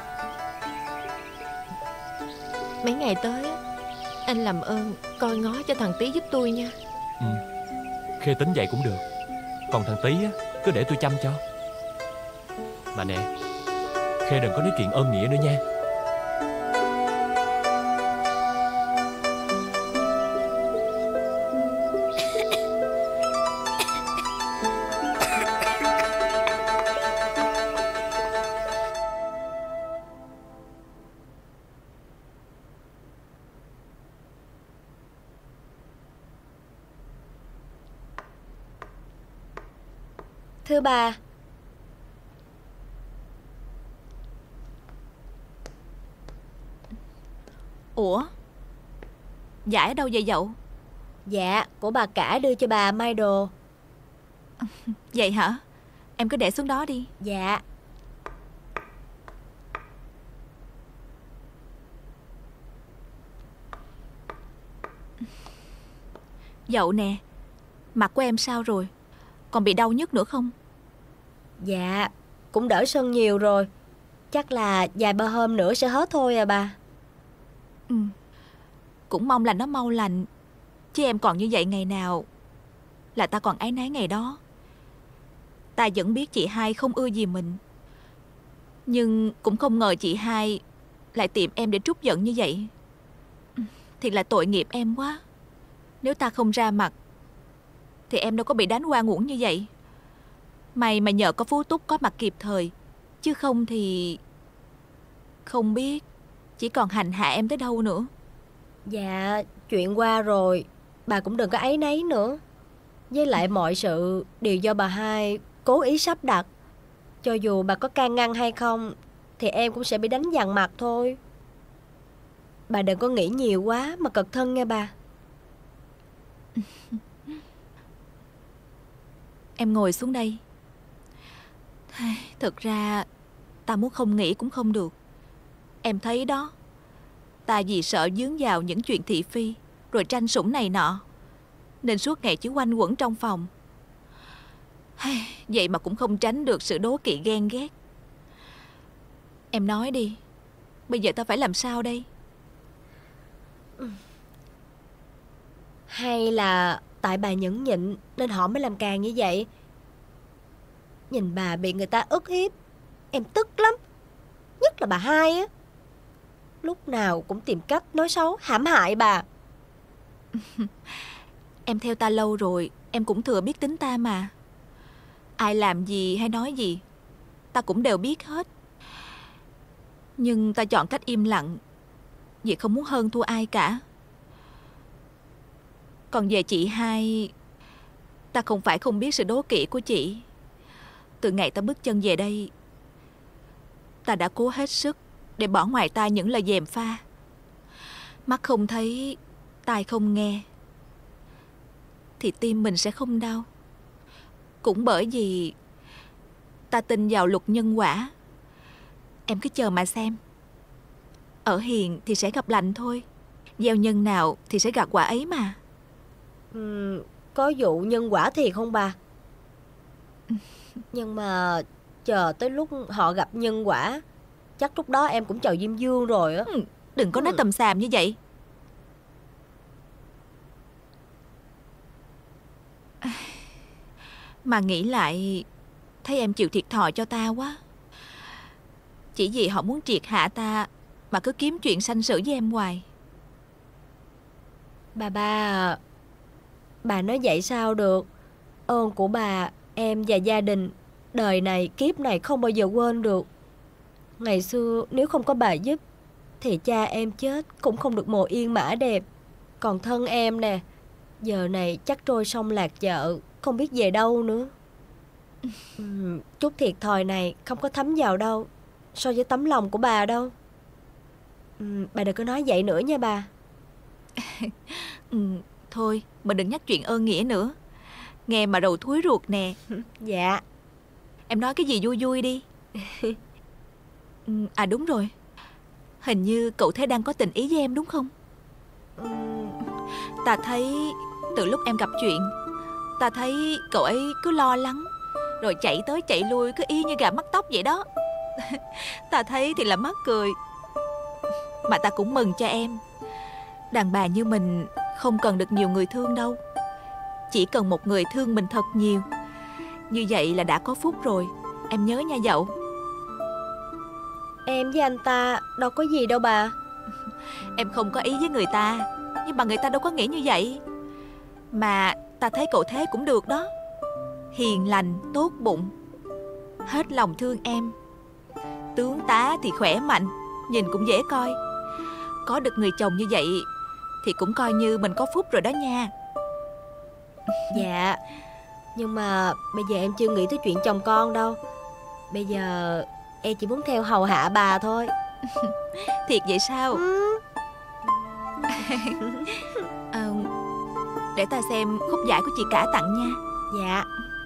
Mấy ngày tới anh làm ơn coi ngó cho thằng Tí giúp tôi nha. Khê tính vậy cũng được. Còn thằng Tí cứ để tôi chăm cho. Mà nè, Khê đừng có nói chuyện ơn nghĩa nữa nha. Thưa bà. Ủa, Dạ ở đâu vậy Dậu? Dạ, của bà cả đưa cho bà may đồ. Vậy hả? Em cứ để xuống đó đi. Dạ. Dậu nè, mặt của em sao rồi? Còn bị đau nhức nữa không? Dạ, cũng đỡ sưng nhiều rồi. Chắc là vài ba hôm nữa sẽ hết thôi à bà. Cũng mong là nó mau lành. Chứ em còn như vậy ngày nào là ta còn áy náy ngày đó. Ta vẫn biết chị hai không ưa gì mình, nhưng cũng không ngờ chị hai lại tìm em để trút giận như vậy. Thiệt là tội nghiệp em quá. Nếu ta không ra mặt thì em đâu có bị đánh oan uổng như vậy. May mà nhờ có Phú Túc có mặt kịp thời, chứ không thì không biết chỉ còn hành hạ em tới đâu nữa. Dạ, chuyện qua rồi, bà cũng đừng có áy náy nữa. Với lại mọi sự đều do bà hai cố ý sắp đặt. Cho dù bà có can ngăn hay không thì em cũng sẽ bị đánh dằn mặt thôi. Bà đừng có nghĩ nhiều quá mà cẩn thân nghe bà. Em ngồi xuống đây. Thực ra ta muốn không nghĩ cũng không được. Em thấy đó, ta vì sợ dướng vào những chuyện thị phi rồi tranh sủng này nọ nên suốt ngày chỉ quanh quẩn trong phòng. Vậy mà cũng không tránh được sự đố kỵ ghen ghét. Em nói đi, bây giờ ta phải làm sao đây? Hay là tại bà nhẫn nhịn nên họ mới làm càng như vậy? Nhìn bà bị người ta ức hiếp, em tức lắm. Nhất là bà hai á, lúc nào cũng tìm cách nói xấu hãm hại bà. Em theo ta lâu rồi, em cũng thừa biết tính ta mà. Ai làm gì hay nói gì ta cũng đều biết hết. Nhưng ta chọn cách im lặng vì không muốn hơn thua ai cả. Còn về chị hai, ta không phải không biết sự đố kỵ của chị. Từ ngày ta bước chân về đây, ta đã cố hết sức để bỏ ngoài tai những lời gièm pha. Mắt không thấy, tai không nghe, thì tim mình sẽ không đau. Cũng bởi vì ta tin vào luật nhân quả. Em cứ chờ mà xem. Ở hiền thì sẽ gặp lành thôi. Gieo nhân nào thì sẽ gặt quả ấy mà. Có vụ nhân quả thiệt không bà? Nhưng mà chờ tới lúc họ gặp nhân quả, chắc lúc đó em cũng chầu Diêm Dương rồi á. Đừng có nói tầm xàm như vậy. Mà nghĩ lại, thấy em chịu thiệt thòi cho ta quá. Chỉ vì họ muốn triệt hạ ta mà cứ kiếm chuyện sanh sự với em hoài. Bà nói vậy sao được? Ơn của bà, em và gia đình đời này kiếp này không bao giờ quên được. Ngày xưa nếu không có bà giúp thì cha em chết cũng không được mồ yên mã đẹp. Còn thân em nè, giờ này chắc trôi sông lạc chợ, không biết về đâu nữa. Chút thiệt thòi này không có thấm vào đâu so với tấm lòng của bà đâu. Bà đừng có nói vậy nữa nha bà. Thôi mình đừng nhắc chuyện ơn nghĩa nữa, nghe mà đầu thúi ruột nè. Dạ. Em nói cái gì vui vui đi. À đúng rồi, hình như cậu Thế đang có tình ý với em đúng không? Ta thấy từ lúc em gặp chuyện, ta thấy cậu ấy cứ lo lắng, rồi chạy tới chạy lui cứ y như gà mắc tóc vậy đó. Ta thấy thì là mắc cười. Mà ta cũng mừng cho em. Đàn bà như mình không cần được nhiều người thương đâu, chỉ cần một người thương mình thật nhiều. Như vậy là đã có phúc rồi. Em nhớ nha dậu. Em với anh ta đâu có gì đâu bà. Em không có ý với người ta, nhưng mà người ta đâu có nghĩ như vậy. Mà ta thấy cậu Thế cũng được đó. Hiền lành, tốt bụng, hết lòng thương em. Tướng tá thì khỏe mạnh, nhìn cũng dễ coi. Có được người chồng như vậy thì cũng coi như mình có phúc rồi đó nha. Dạ, nhưng mà bây giờ em chưa nghĩ tới chuyện chồng con đâu. Bây giờ em chỉ muốn theo hầu hạ bà thôi. Thiệt vậy sao? Để ta xem khúc giải của chị cả tặng nha. Dạ.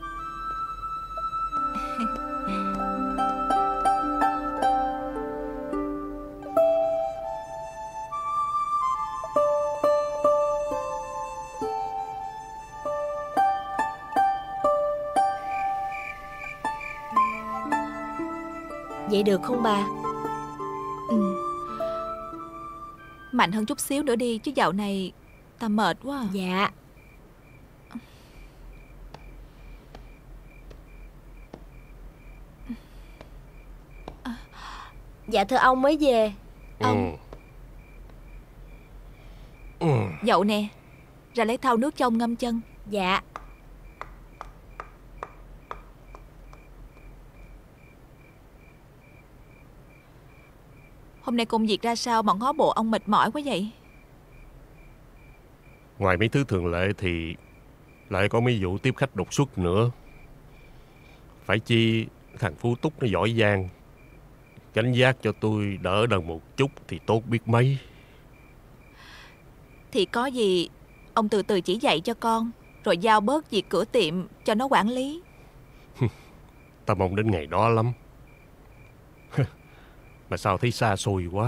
Vậy được không bà? Mạnh hơn chút xíu nữa đi, chứ dạo này ta mệt quá à. Dạ. Dạ thưa ông mới về. Ông dậu nè, ra lấy thau nước cho ông ngâm chân. Dạ. Hôm nay công việc ra sao mà ngó bộ ông mệt mỏi quá vậy? Ngoài mấy thứ thường lệ thì lại có mấy vụ tiếp khách đột xuất nữa. Phải chi thằng Phú Túc nó giỏi giang, gánh vác cho tôi đỡ đần một chút thì tốt biết mấy. Thì có gì ông từ từ chỉ dạy cho con, rồi giao bớt việc cửa tiệm cho nó quản lý. Ta mong đến ngày đó lắm. Mà sao thấy xa xôi quá.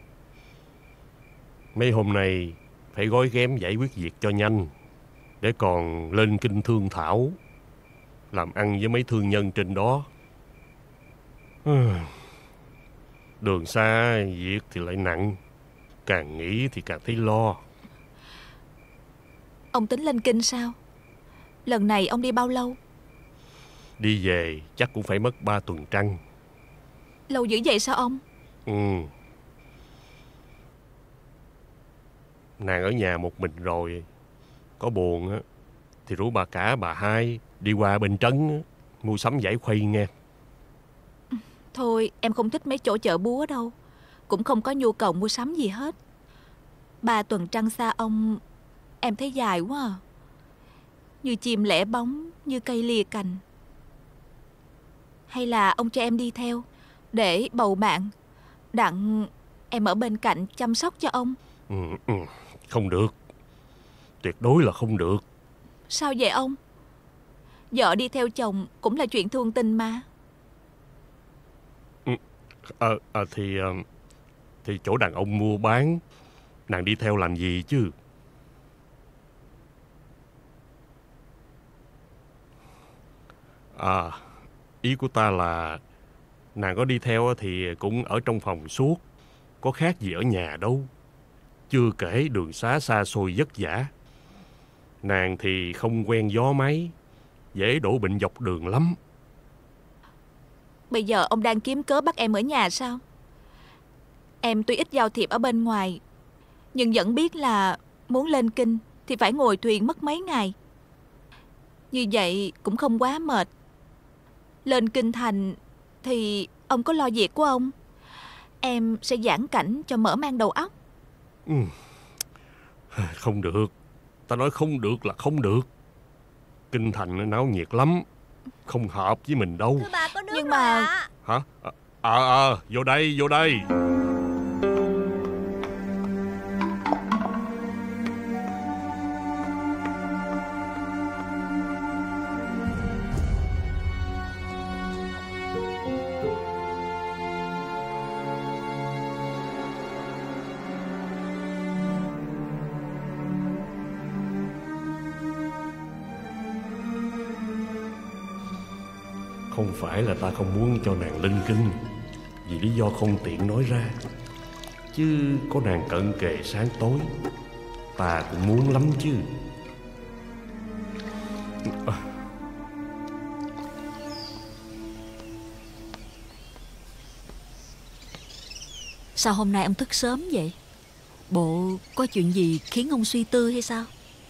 Mấy hôm nay phải gói ghém giải quyết việc cho nhanh, để còn lên kinh thương thảo, làm ăn với mấy thương nhân trên đó. Đường xa việc thì lại nặng, càng nghĩ thì càng thấy lo. Ông tính lên kinh sao? Lần này ông đi bao lâu? Đi về chắc cũng phải mất 3 tuần trăng. Lâu dữ vậy sao ông? Nàng ở nhà một mình rồi, có buồn á thì rủ bà cả bà hai đi qua bên trấn á, mua sắm giải khuây nghe. Thôi em không thích mấy chỗ chợ búa đâu, cũng không có nhu cầu mua sắm gì hết. 3 tuần trăng xa ông, em thấy dài quá à. Như chim lẻ bóng, như cây lìa cành. Hay là ông cho em đi theo, để bầu bạn, đặng em ở bên cạnh chăm sóc cho ông. Không được, tuyệt đối là không được. Sao vậy ông? Vợ đi theo chồng cũng là chuyện thương tình mà. Thì chỗ đàn ông mua bán, nàng đi theo làm gì chứ? Ý của ta là nàng có đi theo thì cũng ở trong phòng suốt, có khác gì ở nhà đâu. Chưa kể đường xá xa xôi vất vả. Nàng thì không quen gió máy, dễ đổ bệnh dọc đường lắm. Bây giờ ông đang kiếm cớ bắt em ở nhà sao? Em tuy ít giao thiệp ở bên ngoài, nhưng vẫn biết là muốn lên kinh thì phải ngồi thuyền mất mấy ngày. Như vậy cũng không quá mệt. Lên kinh thành thì ông có lo việc của ông, em sẽ giảng cảnh cho mở mang đầu óc. Không được. Ta nói không được là không được. Kinh thành nó náo nhiệt lắm, không hợp với mình đâu. Thưa bà, có nước nhưng rồi mà Hả? Vô đây, vô đây. Không phải là ta không muốn cho nàng lên kinh, vì lý do không tiện nói ra. Chứ có nàng cận kề sáng tối, ta cũng muốn lắm chứ. Sao hôm nay ông thức sớm vậy? Bộ có chuyện gì khiến ông suy tư hay sao?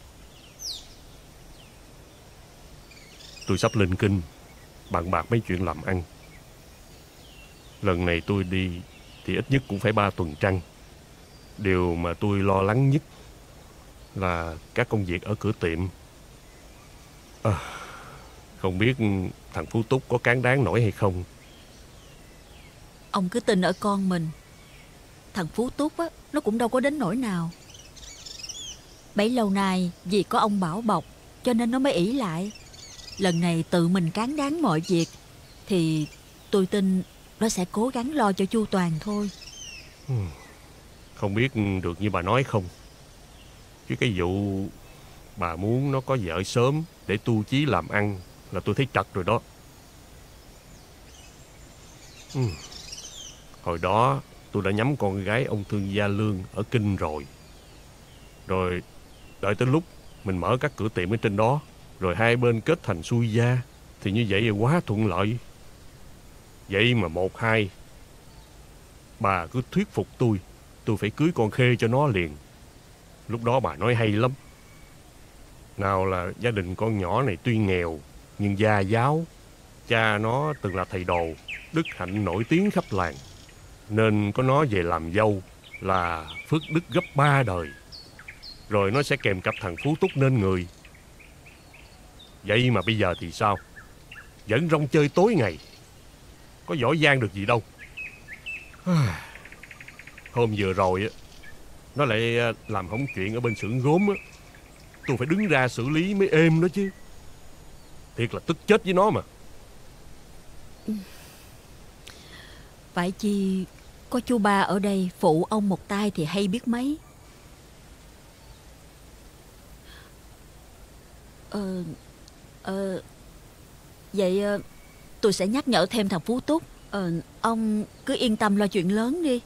Tôi sắp lên kinh, bàn bạc mấy chuyện làm ăn. Lần này tôi đi thì ít nhất cũng phải 3 tuần trăng. Điều mà tôi lo lắng nhất là các công việc ở cửa tiệm. Không biết thằng Phú Túc có cán đáng nổi hay không. Ông cứ tin ở con mình. Thằng Phú Túc á, nó cũng đâu có đến nỗi nào. Bấy lâu nay vì có ông bảo bọc cho nên nó mới ỷ lại. Lần này tự mình cán đáng mọi việc thì tôi tin nó sẽ cố gắng lo cho chu toàn thôi. Không biết được như bà nói không. Chứ cái vụ bà muốn nó có vợ sớm để tu chí làm ăn là tôi thấy trật rồi đó. Hồi đó tôi đã nhắm con gái ông Thương Gia Lương ở kinh rồi. Rồi đợi tới lúc mình mở các cửa tiệm ở trên đó, rồi hai bên kết thành xuôi gia, thì như vậy quá thuận lợi. Vậy mà 1-2 bà cứ thuyết phục tôi phải cưới con Khê cho nó liền. Lúc đó bà nói hay lắm. Nào là gia đình con nhỏ này tuy nghèo nhưng gia giáo, cha nó từng là thầy đồ, đức hạnh nổi tiếng khắp làng. nên có nó về làm dâu là phước đức gấp 3 đời. Rồi nó sẽ kèm cặp thằng Phú Túc nên người. Vậy mà bây giờ thì sao? Vẫn rong chơi tối ngày, có giỏi giang được gì đâu. Hôm vừa rồi nó lại làm hỏng chuyện ở bên xưởng gốm á. Tôi phải đứng ra xử lý mới êm đó chứ. Thiệt là tức chết với nó mà. Phải chi có chú ba ở đây phụ ông một tay thì hay biết mấy. Vậy tôi sẽ nhắc nhở thêm thằng Phú Túc. Ông cứ yên tâm lo chuyện lớn đi.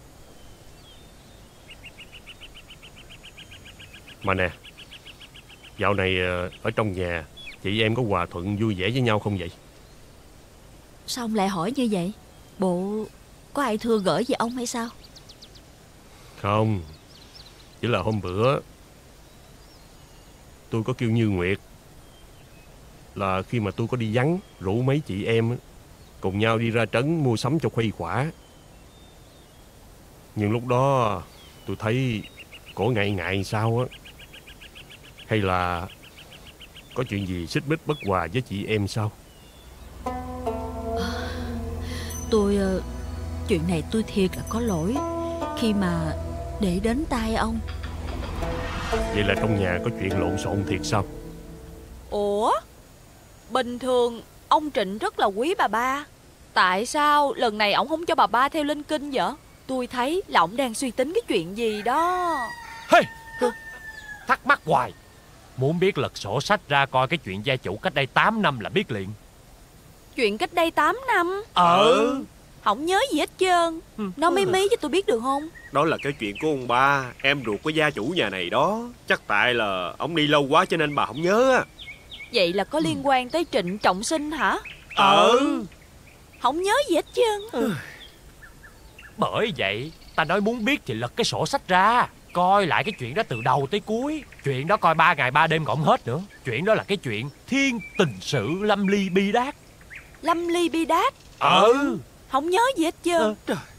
Mà nè, dạo này ở trong nhà chị em có hòa thuận vui vẻ với nhau không vậy? Sao ông lại hỏi như vậy? Bộ có ai thưa gửi gì ông hay sao? Không, chỉ là hôm bữa tôi có kêu Như Nguyệt là khi mà tôi có đi vắng, rủ mấy chị em cùng nhau đi ra trấn mua sắm cho khuây khỏa. Nhưng lúc đó tôi thấy cổ ngại ngại sao á. Hay là có chuyện gì xích mích bất hòa với chị em sao? Chuyện này tôi thiệt là có lỗi khi mà để đến tai ông. Vậy là trong nhà có chuyện lộn xộn thiệt sao? Ủa? Bình thường ông Trịnh rất là quý bà ba. Tại sao lần này ổng không cho bà ba theo lên kinh vậy? Tôi thấy là ổng đang suy tính cái chuyện gì đó. Hey, thắc mắc hoài. Muốn biết lật sổ sách ra coi cái chuyện gia chủ cách đây 8 năm là biết liền. Chuyện cách đây 8 năm? Không nhớ gì hết trơn. Nói mí cho tôi biết được không? Đó là cái chuyện của ông ba, em ruột của gia chủ nhà này đó. Chắc tại là ông đi lâu quá cho nên bà không nhớ á. Vậy là có liên quan tới Trịnh Trọng Sinh hả? Không nhớ gì hết trơn. Bởi vậy ta nói muốn biết thì lật cái sổ sách ra, coi lại cái chuyện đó từ đầu tới cuối. Chuyện đó coi 3 ngày 3 đêm còn không hết nữa. Chuyện đó là cái chuyện thiên tình sự lâm ly bi đát. Lâm ly bi đát? Không nhớ gì hết trơn.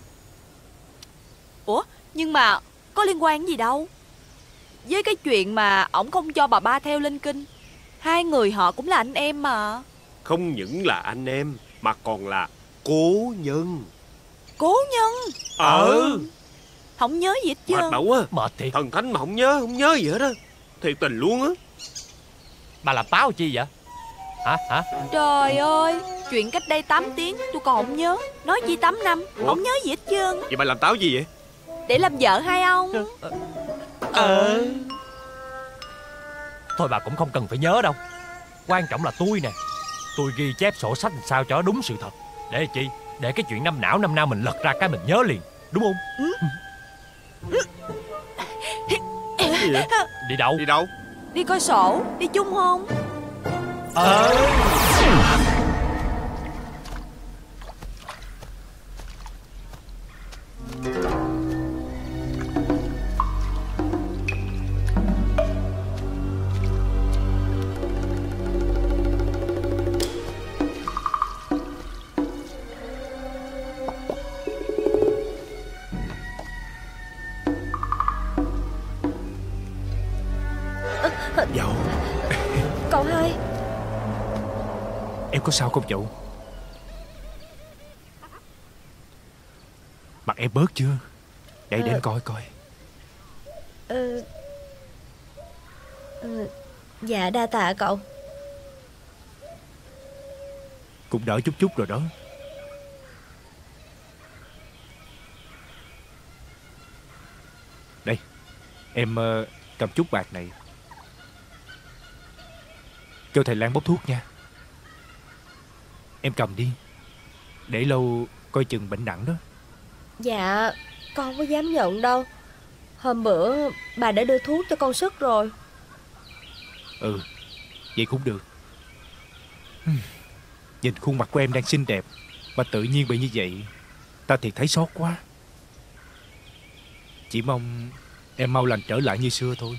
Ủa, nhưng mà có liên quan gì đâu với cái chuyện mà ổng không cho bà ba theo lên kinh. Hai người họ cũng là anh em mà. Không những là anh em mà còn là cố nhân. Cố nhân? Không nhớ gì hết trơn. Mệt bẩu á. Mệt thiệt. Thần thánh mà không nhớ gì hết á. Thiệt tình luôn á. Bà làm táo chi vậy? Hả? Trời ơi, chuyện cách đây 8 tiếng tôi còn không nhớ. Nói chi 8 năm. Không nhớ gì hết trơn. Vậy bà làm táo gì vậy? Để làm vợ hai ông. Thôi bà cũng không cần phải nhớ đâu. Quan trọng là tôi nè. Tôi ghi chép sổ sách sao cho đúng sự thật. Để chi? Để cái chuyện năm nào mình lật ra cái mình nhớ liền. Đúng không? Đi đâu? Đi đâu? Đi coi sổ. Đi chung không? Dậu. Cậu hai. Em có sao không Dậu? Mặt em bớt chưa? Để em coi coi. Dạ đa tạ cậu. Cũng đỡ chút rồi đó. Đây, em cầm chút bạc này. Kêu thầy Lan bốc thuốc nha. Em cầm đi. Để lâu coi chừng bệnh nặng đó. Dạ, con không có dám nhận đâu. Hôm bữa bà đã đưa thuốc cho con sức rồi. Vậy cũng được. Nhìn khuôn mặt của em đang xinh đẹp mà tự nhiên bị như vậy, ta thiệt thấy xót quá. Chỉ mong em mau lành trở lại như xưa thôi.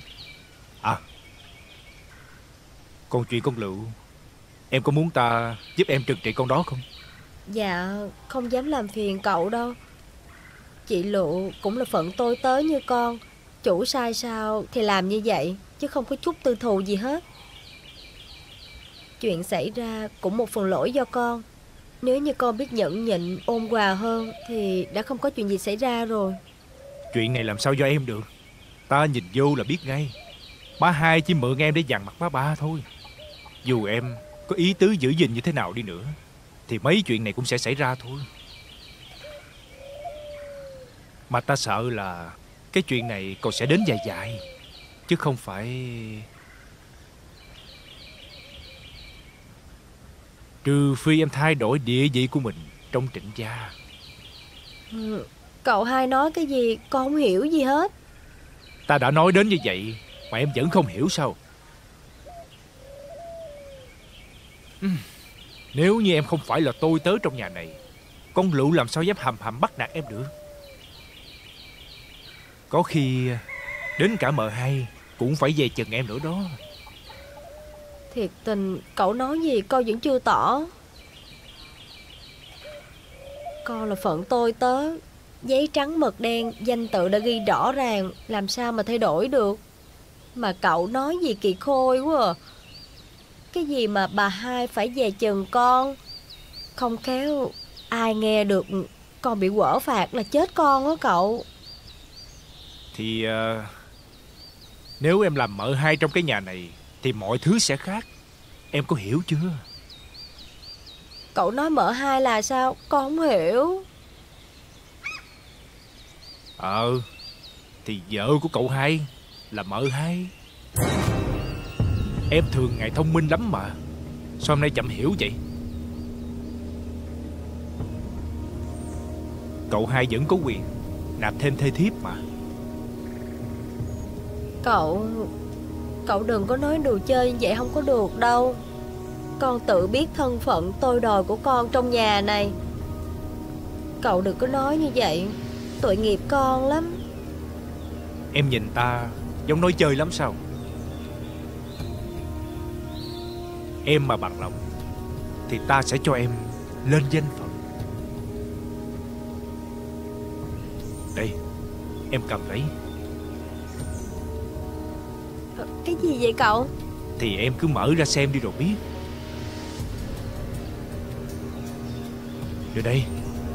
Còn chuyện con Lựu, em có muốn ta giúp em trừng trị con đó không? Dạ, không dám làm phiền cậu đâu. Chị Lụ cũng là phận tôi tớ như con. Chủ sai sao thì làm như vậy, chứ không có chút tư thù gì hết. Chuyện xảy ra cũng một phần lỗi do con. Nếu như con biết nhẫn nhịn, ôn hòa hơn thì đã không có chuyện gì xảy ra rồi. Chuyện này làm sao do em được. Ta nhìn vô là biết ngay. Ba Hai chỉ mượn em để dằn mặt ba thôi. Dù em có ý tứ giữ gìn như thế nào đi nữa thì mấy chuyện này cũng sẽ xảy ra thôi. Mà ta sợ là cái chuyện này còn sẽ đến dài dài, chứ không phải... Trừ phi em thay đổi địa vị của mình trong Trịnh gia. Cậu Hai nói cái gì con không hiểu gì hết. Ta đã nói đến như vậy mà em vẫn không hiểu sao? Nếu như em không phải là tôi tớ trong nhà này, con Lụ làm sao dám hầm hầm bắt nạt em được. Có khi đến cả mợ Hai cũng phải về chừng em nữa đó. Thiệt tình cậu nói gì con vẫn chưa tỏ. Con là phận tôi tớ, giấy trắng mực đen, danh tự đã ghi rõ ràng, làm sao mà thay đổi được. Mà cậu nói gì kỳ khôi quá à. Cái gì mà bà Hai phải về chừng con. Không khéo ai nghe được con bị quở phạt là chết con á cậu. Thì nếu em làm mợ Hai trong cái nhà này thì mọi thứ sẽ khác. Em có hiểu chưa? Cậu nói mợ Hai là sao? Con không hiểu. Thì vợ của cậu Hai là mợ Hai. Em thường ngày thông minh lắm mà, sao hôm nay chậm hiểu vậy? Cậu Hai vẫn có quyền nạp thêm thê thiếp mà. Cậu đừng có nói đùa chơi như vậy không có được đâu. Con tự biết thân phận tôi đòi của con trong nhà này. Cậu đừng có nói như vậy, tội nghiệp con lắm. Em nhìn ta giống nói chơi lắm sao? Em mà bằng lòng thì ta sẽ cho em lên danh phận. Đây, em cầm lấy. Cái gì vậy cậu? Thì em cứ mở ra xem đi rồi biết. Đưa đây.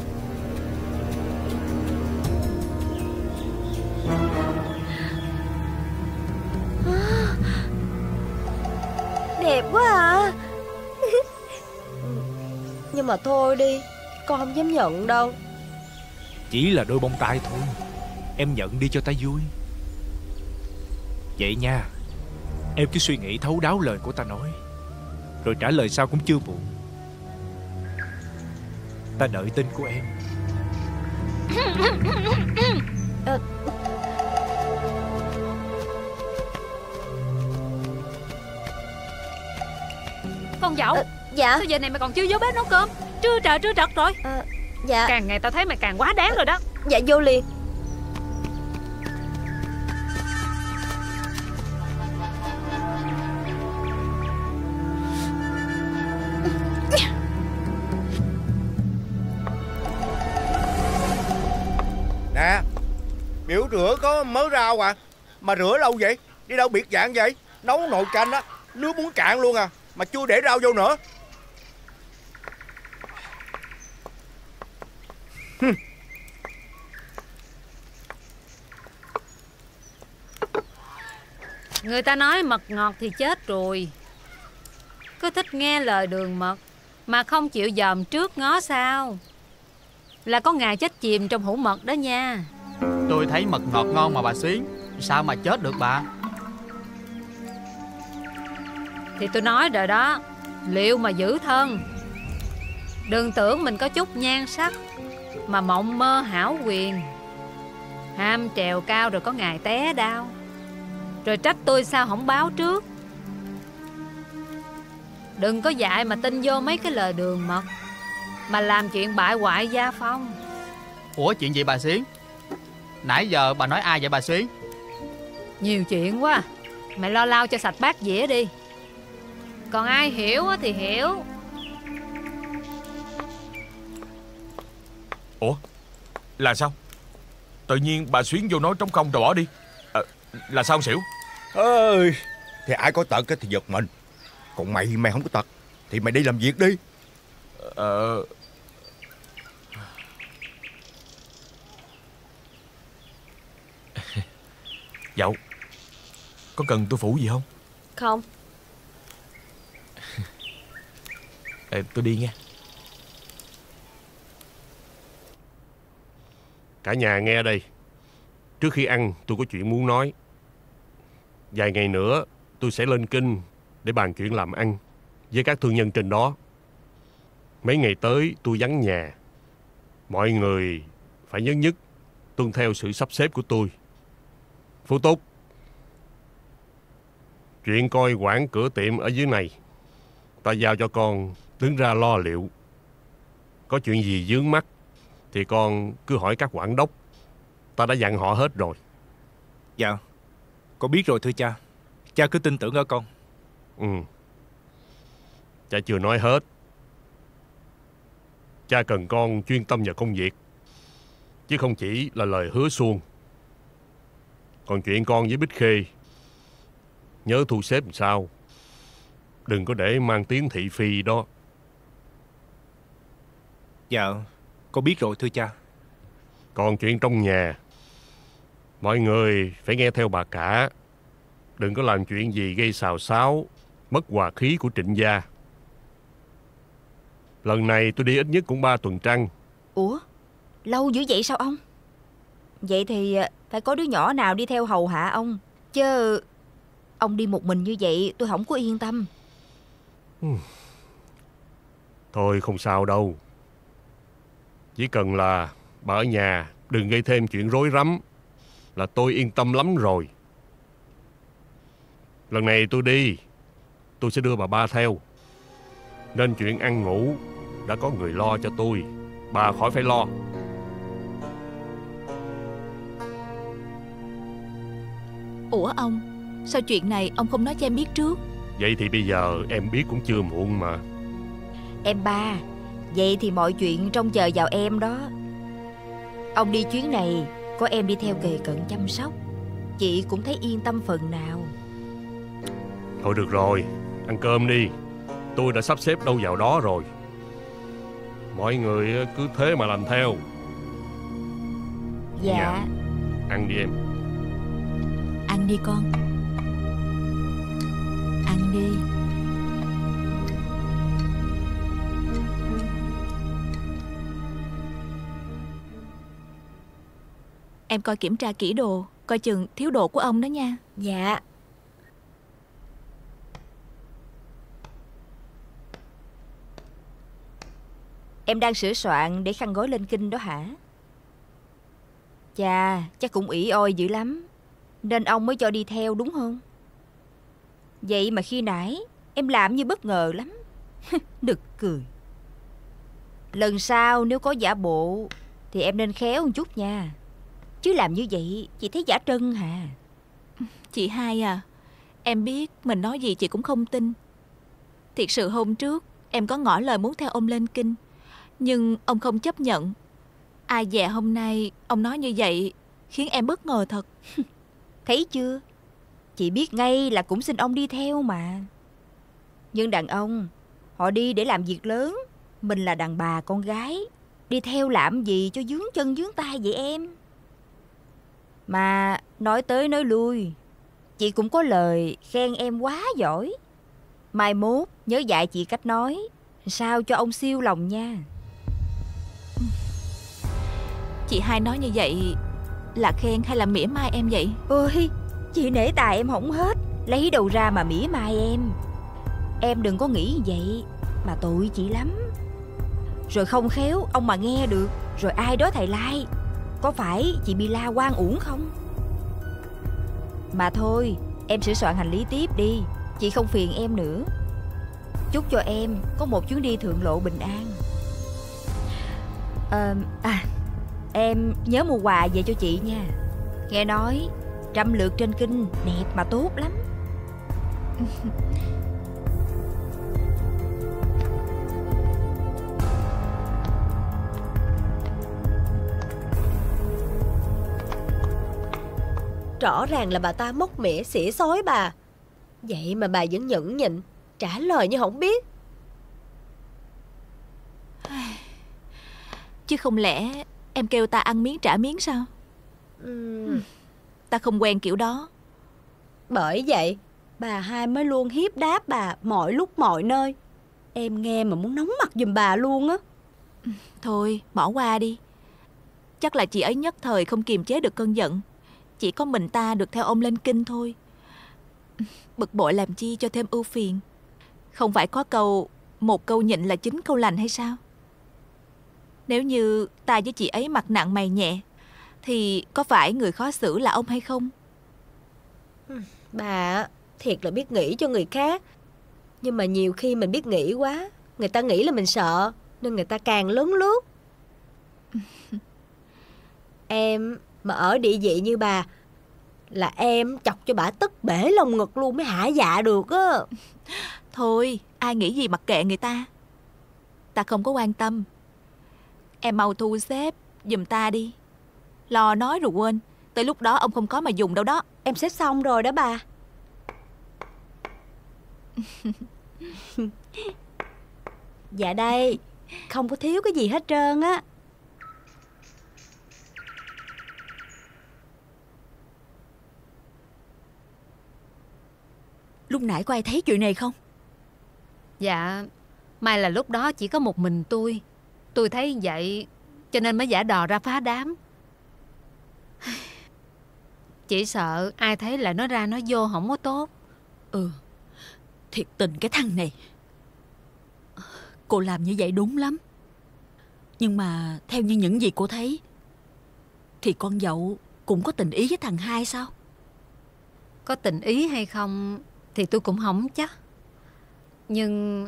Đẹp quá à. Nhưng mà thôi đi, con không dám nhận đâu. Chỉ là đôi bông tai thôi, em nhận đi cho ta vui. Vậy nha, em cứ suy nghĩ thấu đáo lời của ta nói, rồi trả lời sao cũng chưa muộn. Ta đợi tin của em. Con Dậu. Dạ. Sao giờ này mày còn chưa vô bếp nấu cơm? Trưa trời trưa trật rồi. Dạ. Càng ngày tao thấy mày càng quá đáng rồi đó. Dạ vô liền. Nè, biểu rửa có mớ rau à, mà rửa lâu vậy? Đi đâu biệt dạng vậy? Nấu nồi canh á, nước muốn cạn luôn à, mà chưa để rau vô nữa. Người ta nói mật ngọt thì chết rồi. Cứ thích nghe lời đường mật mà không chịu dòm trước ngó sau, là có ngày chết chìm trong hũ mật đó nha. Tôi thấy mật ngọt ngon mà bà Xuyến, sao mà chết được bà? Thì tôi nói rồi đó, liệu mà giữ thân. Đừng tưởng mình có chút nhan sắc mà mộng mơ hão quyền. Ham trèo cao rồi có ngày té đau, rồi trách tôi sao không báo trước. Đừng có dại mà tin vô mấy cái lời đường mật mà làm chuyện bại hoại gia phong. Ủa chuyện gì bà Xuyến? Nãy giờ bà nói ai vậy bà Xuyến? Nhiều chuyện quá. Mày lo lau cho sạch bát dĩa đi. Còn ai hiểu thì hiểu. Ủa là sao? Tự nhiên bà xuyến vô nói trống không rồi bỏ đi. Là sao ông Xỉu? Ơi, thì ai có tật thì giật mình. Còn mày không có tật thì mày đi làm việc đi. Dậu, có cần tôi phụ gì không? Không. Tôi đi nha. Cả nhà nghe đây. Trước khi ăn tôi có chuyện muốn nói. Vài ngày nữa tôi sẽ lên Kinh để bàn chuyện làm ăn với các thương nhân trên đó. Mấy ngày tới tôi vắng nhà. Mọi người phải nhớ nhất tuân theo sự sắp xếp của tôi. Phú Túc, chuyện coi quản cửa tiệm ở dưới này ta giao cho con đứng ra lo liệu. Có chuyện gì vướng mắc thì con cứ hỏi các quản đốc. Ta đã dặn họ hết rồi. Dạ, con biết rồi thưa cha. Cha cứ tin tưởng ở con. Cha chưa nói hết. Cha cần con chuyên tâm vào công việc, chứ không chỉ là lời hứa suông. Còn chuyện con với Bích Khê, nhớ thu xếp làm sao. Đừng có để mang tiếng thị phi đó. Dạ, con biết rồi thưa cha. Còn chuyện trong nhà, mọi người phải nghe theo bà cả. Đừng có làm chuyện gì gây xào xáo, mất hòa khí của Trịnh gia. Lần này tôi đi ít nhất cũng 3 tuần trăng. Ủa, lâu dữ vậy sao ông? Vậy thì phải có đứa nhỏ nào đi theo hầu hạ ông. Chứ ông đi một mình như vậy tôi không có yên tâm. Thôi không sao đâu. Chỉ cần là bà ở nhà đừng gây thêm chuyện rối rắm là tôi yên tâm lắm rồi. Lần này tôi đi, tôi sẽ đưa bà ba theo. Nên chuyện ăn ngủ đã có người lo cho tôi. Bà khỏi phải lo. Ủa ông, sao chuyện này ông không nói cho em biết trước? Vậy thì bây giờ em biết cũng chưa muộn mà. Em ba, vậy thì mọi chuyện trông chờ vào em đó. Ông đi chuyến này, có em đi theo kề cận chăm sóc, chị cũng thấy yên tâm phần nào. Thôi được rồi, ăn cơm đi. Tôi đã sắp xếp đâu vào đó rồi. Mọi người cứ thế mà làm theo. Dạ. Ăn đi em. Ăn đi con. Ăn đi. Em coi kiểm tra kỹ đồ, coi chừng thiếu đồ của ông đó nha. Dạ. Em đang sửa soạn để khăn gói lên Kinh đó hả? Chà, chắc cũng ỷ ôi dữ lắm, nên ông mới cho đi theo đúng không? Vậy mà khi nãy em làm như bất ngờ lắm. Nực cười. Lần sau nếu có giả bộ thì em nên khéo một chút nha. Chứ làm như vậy chị thấy giả trân hà. Chị hai à, em biết mình nói gì chị cũng không tin. Thiệt sự hôm trước em có ngỏ lời muốn theo ông lên Kinh, nhưng ông không chấp nhận. Ai dè hôm nay ông nói như vậy khiến em bất ngờ thật. Thấy chưa, chị biết ngay là cũng xin ông đi theo mà. Nhưng đàn ông họ đi để làm việc lớn, mình là đàn bà con gái, đi theo làm gì cho vướng chân vướng tay vậy em? Mà nói tới nói lui, chị cũng có lời khen em quá giỏi. Mai mốt nhớ dạy chị cách nói sao cho ông siêu lòng nha. Chị hai nói như vậy là khen hay là mỉa mai em vậy? Ôi, chị nể tài em hổng hết, lấy đâu ra mà mỉa mai em. Em đừng có nghĩ vậy, mà tội chị lắm. Rồi không khéo ông mà nghe được, rồi ai đó thầy lai, có phải chị bị la oan uổng không? Mà thôi, em sửa soạn hành lý tiếp đi, chị không phiền em nữa. Chúc cho em có một chuyến đi thượng lộ bình an. Em nhớ mua quà về cho chị nha. Nghe nói 100 lượt trên Kinh đẹp mà tốt lắm. Rõ ràng là bà ta móc mỉa xỉa xói bà. Vậy mà bà vẫn nhẫn nhịn, trả lời như không biết. Chứ không lẽ em kêu ta ăn miếng trả miếng sao? Ta không quen kiểu đó. Bởi vậy bà hai mới luôn hiếp đáp bà mọi lúc mọi nơi. Em nghe mà muốn nóng mặt giùm bà luôn á. Thôi bỏ qua đi. Chắc là chị ấy nhất thời không kiềm chế được cơn giận. Chỉ có mình ta được theo ông lên kinh thôi. Bực bội làm chi cho thêm ưu phiền. Không phải có câu một câu nhịn là 9 câu lành hay sao? Nếu như ta với chị ấy mặt nặng mày nhẹ thì có phải người khó xử là ông hay không? Bà thiệt là biết nghĩ cho người khác. Nhưng mà nhiều khi mình biết nghĩ quá, người ta nghĩ là mình sợ, nên người ta càng lấn lướt. Em mà ở địa vị như bà là em chọc cho bà tức bể lồng ngực luôn mới hả dạ được á. Thôi ai nghĩ gì mặc kệ người ta. Ta không có quan tâm. Em mau thu xếp giùm ta đi. Lo nói rồi quên. Tới lúc đó ông không có mà dùng đâu đó. Em xếp xong rồi đó bà. Dạ đây, không có thiếu cái gì hết trơn á. Lúc nãy có ai thấy chuyện này không? Dạ, may là lúc đó chỉ có một mình tôi. Tôi thấy vậy cho nên mới giả đò ra phá đám. Chỉ sợ ai thấy lại nói ra nói vô không có tốt. Thiệt tình cái thằng này. Cô làm như vậy đúng lắm. Nhưng mà theo như những gì cô thấy thì con dậu cũng có tình ý với thằng hai sao? Có tình ý hay không thì tôi cũng không chắc. Nhưng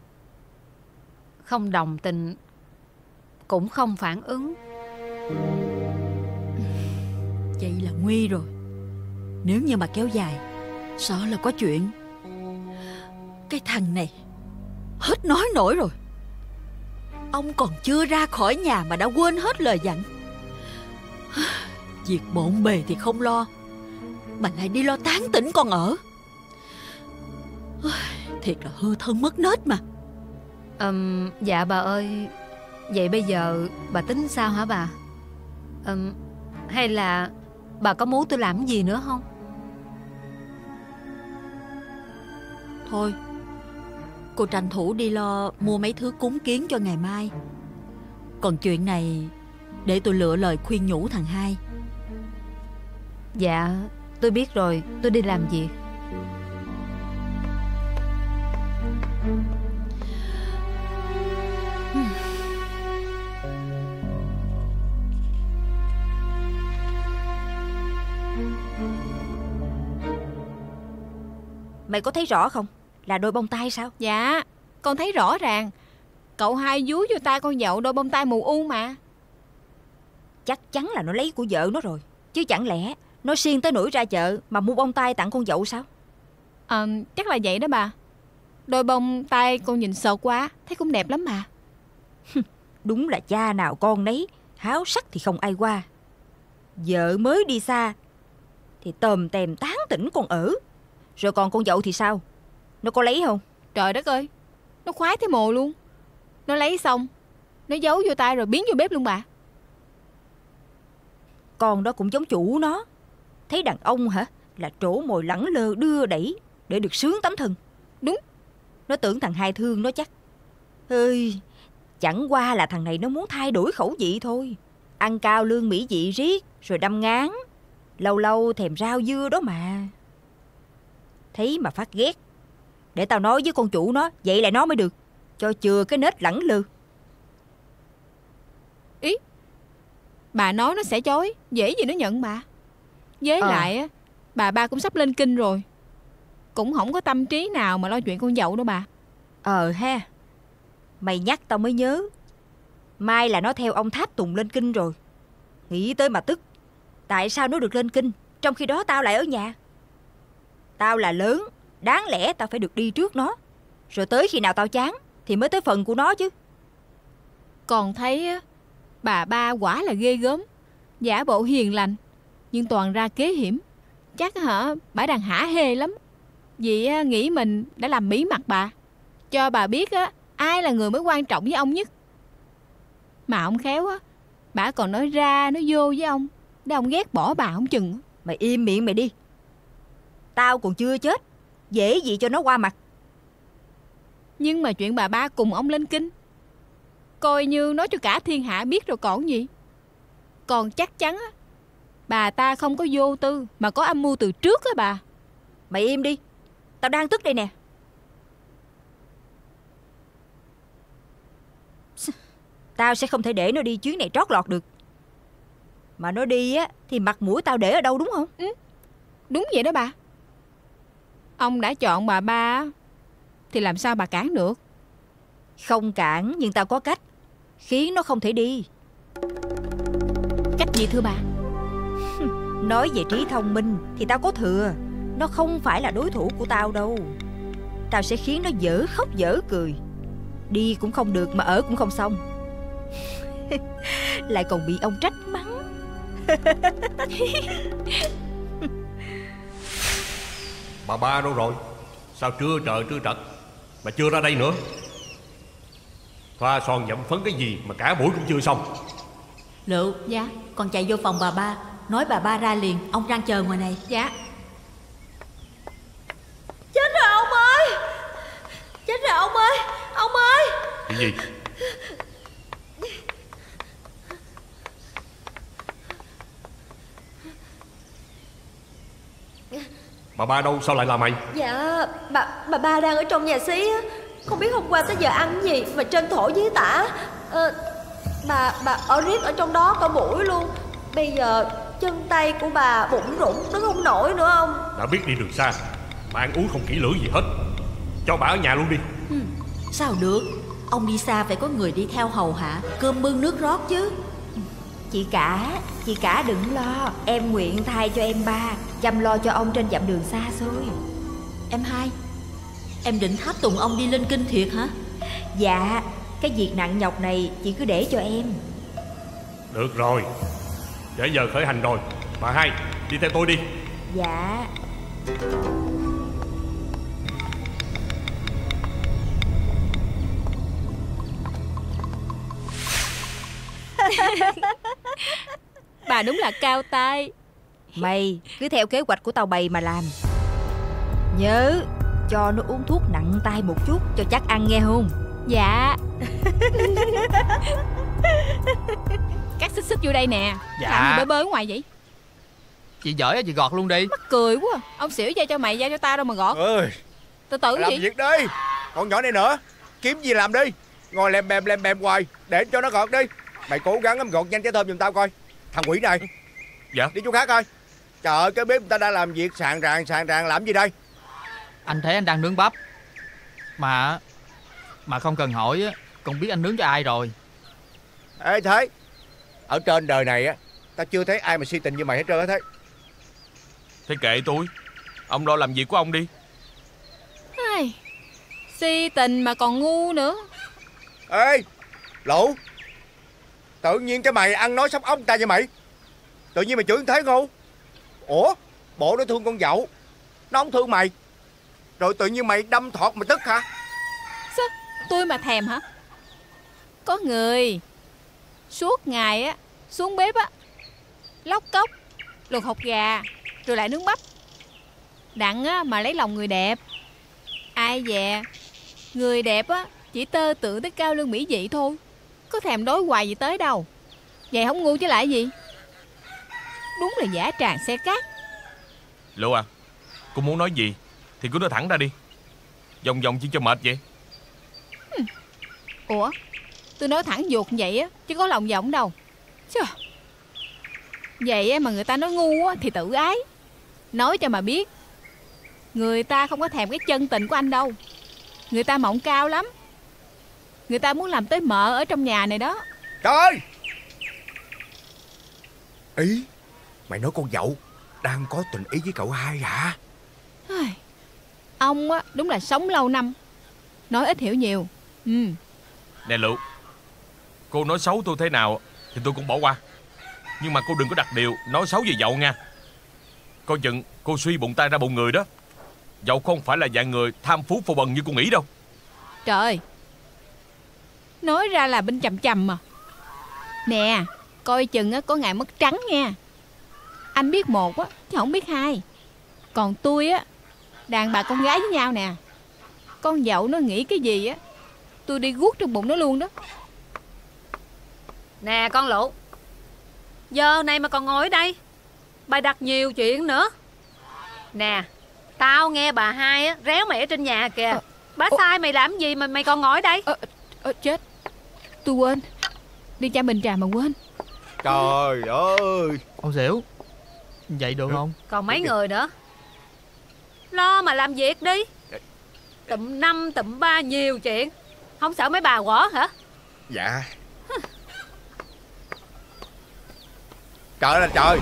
không đồng tình cũng không phản ứng. Vậy là nguy rồi. Nếu như mà kéo dài sợ là có chuyện. Cái thằng này hết nói nổi rồi. Ông còn chưa ra khỏi nhà mà đã quên hết lời dặn. Việc bộn bề thì không lo, mà lại đi lo tán tỉnh con ở. Thiệt là hư thân mất nết mà. Dạ bà ơi, vậy bây giờ bà tính sao hả bà? Hay là bà có muốn tôi làm gì nữa không? Thôi, cô tranh thủ đi lo mua mấy thứ cúng kiến cho ngày mai. Còn chuyện này để tôi lựa lời khuyên nhủ thằng hai. Dạ, tôi biết rồi, tôi đi làm việc. Mày có thấy rõ không? Là đôi bông tai sao? Dạ, con thấy rõ ràng. Cậu hai dúi vô tay con dậu đôi bông tai mù u mà. Chắc chắn là nó lấy của vợ nó rồi. Chứ chẳng lẽ nó siêng tới nỗi ra chợ mà mua bông tai tặng con dậu sao? Chắc là vậy đó bà. Đôi bông tai con nhìn sợ quá, thấy cũng đẹp lắm mà. Đúng là cha nào con nấy, háo sắc thì không ai qua. Vợ mới đi xa thì tòm tèm tán tỉnh con ở. Rồi còn con dậu thì sao? Nó có lấy không? Trời đất ơi, nó khoái thấy mồ luôn. Nó lấy xong, nó giấu vô tay rồi biến vô bếp luôn bà. Con đó cũng giống chủ nó. Thấy đàn ông hả là trổ mồi lẳng lơ đưa đẩy để được sướng tấm thân. Đúng. Nó tưởng thằng hai thương nó chắc. Ơi, chẳng qua là thằng này nó muốn thay đổi khẩu vị thôi. Ăn cao lương mỹ vị riết rồi đâm ngán. Lâu lâu thèm rau dưa đó mà. Thấy mà phát ghét. Để tao nói với con chủ nó, vậy là nó mới được. Cho chừa cái nết lẳng lư. Ý, bà nói nó sẽ chối, dễ gì nó nhận bà. Với lại á, bà ba cũng sắp lên kinh rồi. Cũng không có tâm trí nào mà lo chuyện con dậu đâu bà. Ha, mày nhắc tao mới nhớ. Mai là nó theo ông Tháp Tùng lên kinh rồi. Nghĩ tới mà tức. Tại sao nó được lên kinh, trong khi đó tao lại ở nhà? Tao là lớn, đáng lẽ tao phải được đi trước nó. Rồi tới khi nào tao chán thì mới tới phần của nó chứ. Còn thấy á, bà ba quả là ghê gớm. Giả bộ hiền lành, nhưng toàn ra kế hiểm. Chắc hả bà đang hả hê lắm. Vì nghĩ mình đã làm bí mật bà, cho bà biết á ai là người mới quan trọng với ông nhất. Mà ông khéo á, bà còn nói ra nói vô với ông để ông ghét bỏ bà không chừng. Mày im miệng mày đi. Tao còn chưa chết, dễ gì cho nó qua mặt. Nhưng mà chuyện bà ba cùng ông lên kinh, coi như nói cho cả thiên hạ biết rồi còn gì. Còn chắc chắn á, bà ta không có vô tư mà có âm mưu từ trước á bà. Mày im đi, tao đang tức đây nè. Tao sẽ không thể để nó đi chuyến này trót lọt được. Mà nó đi á thì mặt mũi tao để ở đâu, đúng không? Đúng vậy đó bà. Ông đã chọn bà ba thì làm sao bà cản được? Không cản, nhưng tao có cách khiến nó không thể đi. Cách gì thưa bà? Nói về trí thông minh thì tao có thừa. Nó không phải là đối thủ của tao đâu. Tao sẽ khiến nó dở khóc dở cười. Đi cũng không được mà ở cũng không xong. Lại còn bị ông trách mắng. Bà ba đâu rồi? Sao trưa trời trưa trật mà chưa ra đây nữa? Thoa son dặm phấn cái gì mà cả buổi cũng chưa xong. Lựu. Dạ. Con chạy vô phòng bà ba, nói bà ba ra liền, ông đang chờ ngoài này. Dạ. Chết rồi ông ơi! Chết rồi ông ơi! Ông ơi! Chuyện gì? Bà ba đâu, sao lại là mày? Dạ, bà ba đang ở trong nhà xí á. Không biết hôm qua tới giờ ăn gì mà trên thổ dưới tả. Bà ở riết ở trong đó cả buổi luôn. Bây giờ chân tay của bà bụng rủng đứng không nổi nữa ông. Đã biết đi đường xa mà ăn uống không kỹ lưỡng gì hết, cho bà ở nhà luôn đi. Sao được? Ông đi xa phải có người đi theo hầu hạ, cơm bưng nước rót chứ. Chị cả đừng lo. Em nguyện thay cho em ba chăm lo cho ông trên dặm đường xa xôi. Em hai, em định tháp tùng ông đi lên kinh thiệt hả? Dạ, cái việc nặng nhọc này chị cứ để cho em. Được rồi, để giờ khởi hành rồi. Bà hai, đi theo tôi đi. Dạ. Bà đúng là cao tay. Mày cứ theo kế hoạch của tao bày mà làm. Nhớ cho nó uống thuốc nặng tay một chút cho chắc ăn nghe không? Dạ. Cắt xích vô đây nè. Dạ. Làm gì bớ bớ ngoài vậy? Chị giỏi á, chị gọt luôn đi. Mắc cười quá. Ông xỉu giao cho mày, giao cho tao đâu mà gọt. Ơi, từ từ làm gì? việc đi. Con nhỏ này nữa, kiếm gì làm đi. Ngồi lem bem hoài, để cho nó gọt đi. Mày cố gắng gọt nhanh trái thơm giùm tao coi. Thằng quỷ này. Dạ. Đi chỗ khác coi. Trời ơi, cái bếp người ta đã làm việc sàn ràng làm gì đây? Anh thấy anh đang nướng bắp. Mà không cần hỏi á, con biết anh nướng cho ai rồi. Ê Thế, ở trên đời này á, tao chưa thấy ai mà si tình như mày hết trơn á Thế. Thế kệ tôi, ông lo làm việc của ông đi. Ai, si tình mà còn ngu nữa. Ê Lũ, tự nhiên cái mày ăn nói sóc ốc người ta vậy mày. Tự nhiên mày chửi Thế ngu. Ủa, bộ nó thương con dậu, nó không thương mày, rồi tự nhiên mày đâm thọt mà tức hả? Sao, tôi mà thèm hả? Có người suốt ngày á xuống bếp á lóc cốc, luộc hột gà, rồi lại nướng bắp, đặng á mà lấy lòng người đẹp. Ai dè người đẹp á chỉ tơ tưởng tới cao lương mỹ vị thôi, có thèm đối hoài gì tới đâu. Vậy không ngu chứ lại gì. Đúng là giả tràng xe cát. Lụ à, cô muốn nói gì thì cứ nói thẳng ra đi, vòng vòng chỉ cho mệt vậy. Ủa, tôi nói thẳng ruột vậy á chứ có lòng vòng đâu. Trời. Vậy mà người ta nói ngu á thì tự ái. Nói cho mà biết, người ta không có thèm cái chân tình của anh đâu. Người ta mộng cao lắm. Người ta muốn làm tới mợ ở trong nhà này đó. Trời ơi, ý mày nói con dậu đang có tình ý với cậu hai hả? Ông á đúng là sống lâu năm, nói ít hiểu nhiều. Nè Lụ, cô nói xấu tôi thế nào thì tôi cũng bỏ qua, nhưng mà cô đừng có đặt điều nói xấu về dậu nha. Coi chừng cô suy bụng tay ra bụng người đó. Dẫu không phải là dạng người tham phú phô bần như cô nghĩ đâu. Trời ơi, nói ra là bên chằm chằm mà. Nè, coi chừng á, có ngày mất trắng nha. Anh biết một á, chứ không biết hai. Còn tôi á, đàn bà con gái với nhau nè. Con dậu nó nghĩ cái gì á, tôi đi guốc trong bụng nó luôn đó. Nè con Lụ, giờ này mà còn ngồi ở đây, bày đặt nhiều chuyện nữa. Nè, tao nghe bà hai á réo mày ở trên nhà kìa. Bà sai mày làm gì mà mày còn ngồi ở đây? Chết, tôi quên. Đi chai bình trà mà quên. Trời ơi. Ông xỉu, vậy được không? Còn mấy người nữa, lo mà làm việc đi. Tụm 5 tụm 3 nhiều chuyện, không sợ mấy bà quở hả? Dạ. Trời ơi là trời.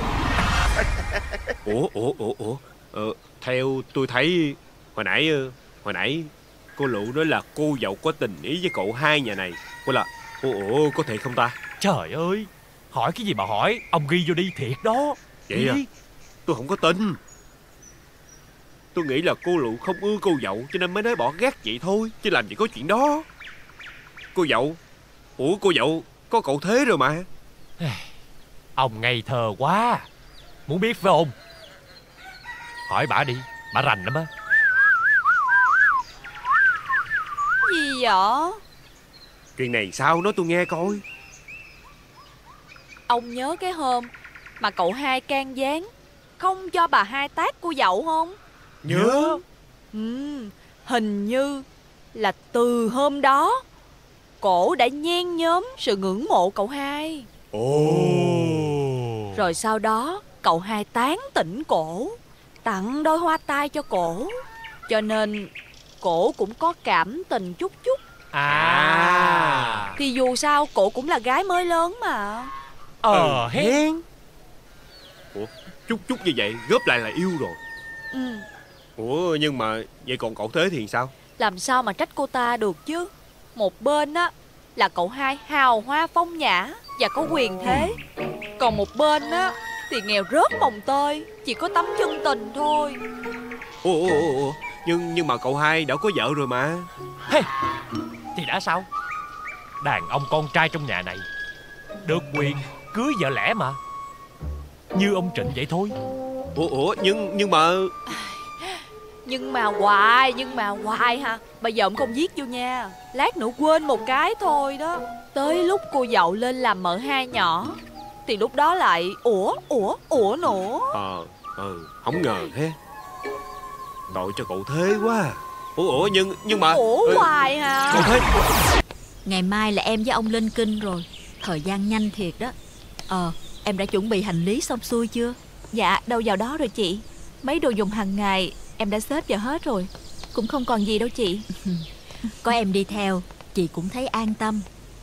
Ủa theo tôi thấy hồi nãy cô Lụ nói là cô dậu có tình ý với cậu hai nhà này. Cô là có thiệt không ta? Trời ơi, hỏi cái gì mà hỏi, ông ghi vô đi, thiệt đó. Vậy à? Tôi không có tin. Tôi nghĩ là cô Lụ không ưa cô dậu cho nên mới nói bỏ gác vậy thôi, chứ làm gì có chuyện đó. Cô dậu có cậu Thế rồi mà. Ông ngây thơ quá. Muốn biết phải không? Hỏi bà đi, bà rành lắm á. Gì vậy? Chuyện này sao nói tôi nghe coi. Ông nhớ cái hôm mà cậu hai can gián không cho bà hai tát cô dậu không? Nhớ. Hình như là từ hôm đó cổ đã nhen nhóm sự ngưỡng mộ cậu hai. Rồi sau đó cậu hai tán tỉnh cổ, tặng đôi hoa tai cho cổ, cho nên cổ cũng có cảm tình chút chút. Thì dù sao cổ cũng là gái mới lớn mà. Hén. Ủa, chút chút như vậy góp lại là yêu rồi. Ủa nhưng mà vậy còn cậu Thế thì sao? Làm sao mà trách cô ta được chứ. Một bên á là cậu hai hào hoa phong nhã và có quyền thế, còn một bên á thì nghèo rớt mồng tơi, chỉ có tấm chân tình thôi. Ủa nhưng mà cậu hai đã có vợ rồi mà. Thì đã sao? Đàn ông con trai trong nhà này được quyền cưới vợ lẽ mà, như ông Trịnh vậy thôi. Nhưng mà Nhưng mà hoài hả? Bây giờ ông không viết vô nha, lát nữa quên một cái thôi đó. Tới lúc cô dậu lên làm mợ hai nhỏ thì lúc đó lại ủa nữa. Không ngờ thế. Tội cho cậu Thế quá. Nhưng mà hoài hả? Cậu Thế, ngày mai là em với ông lên kinh rồi. Thời gian nhanh thiệt đó. Em đã chuẩn bị hành lý xong xuôi chưa? Dạ, đâu vào đó rồi chị. Mấy đồ dùng hàng ngày em đã xếp vào hết rồi, cũng không còn gì đâu chị. Có em đi theo, chị cũng thấy an tâm.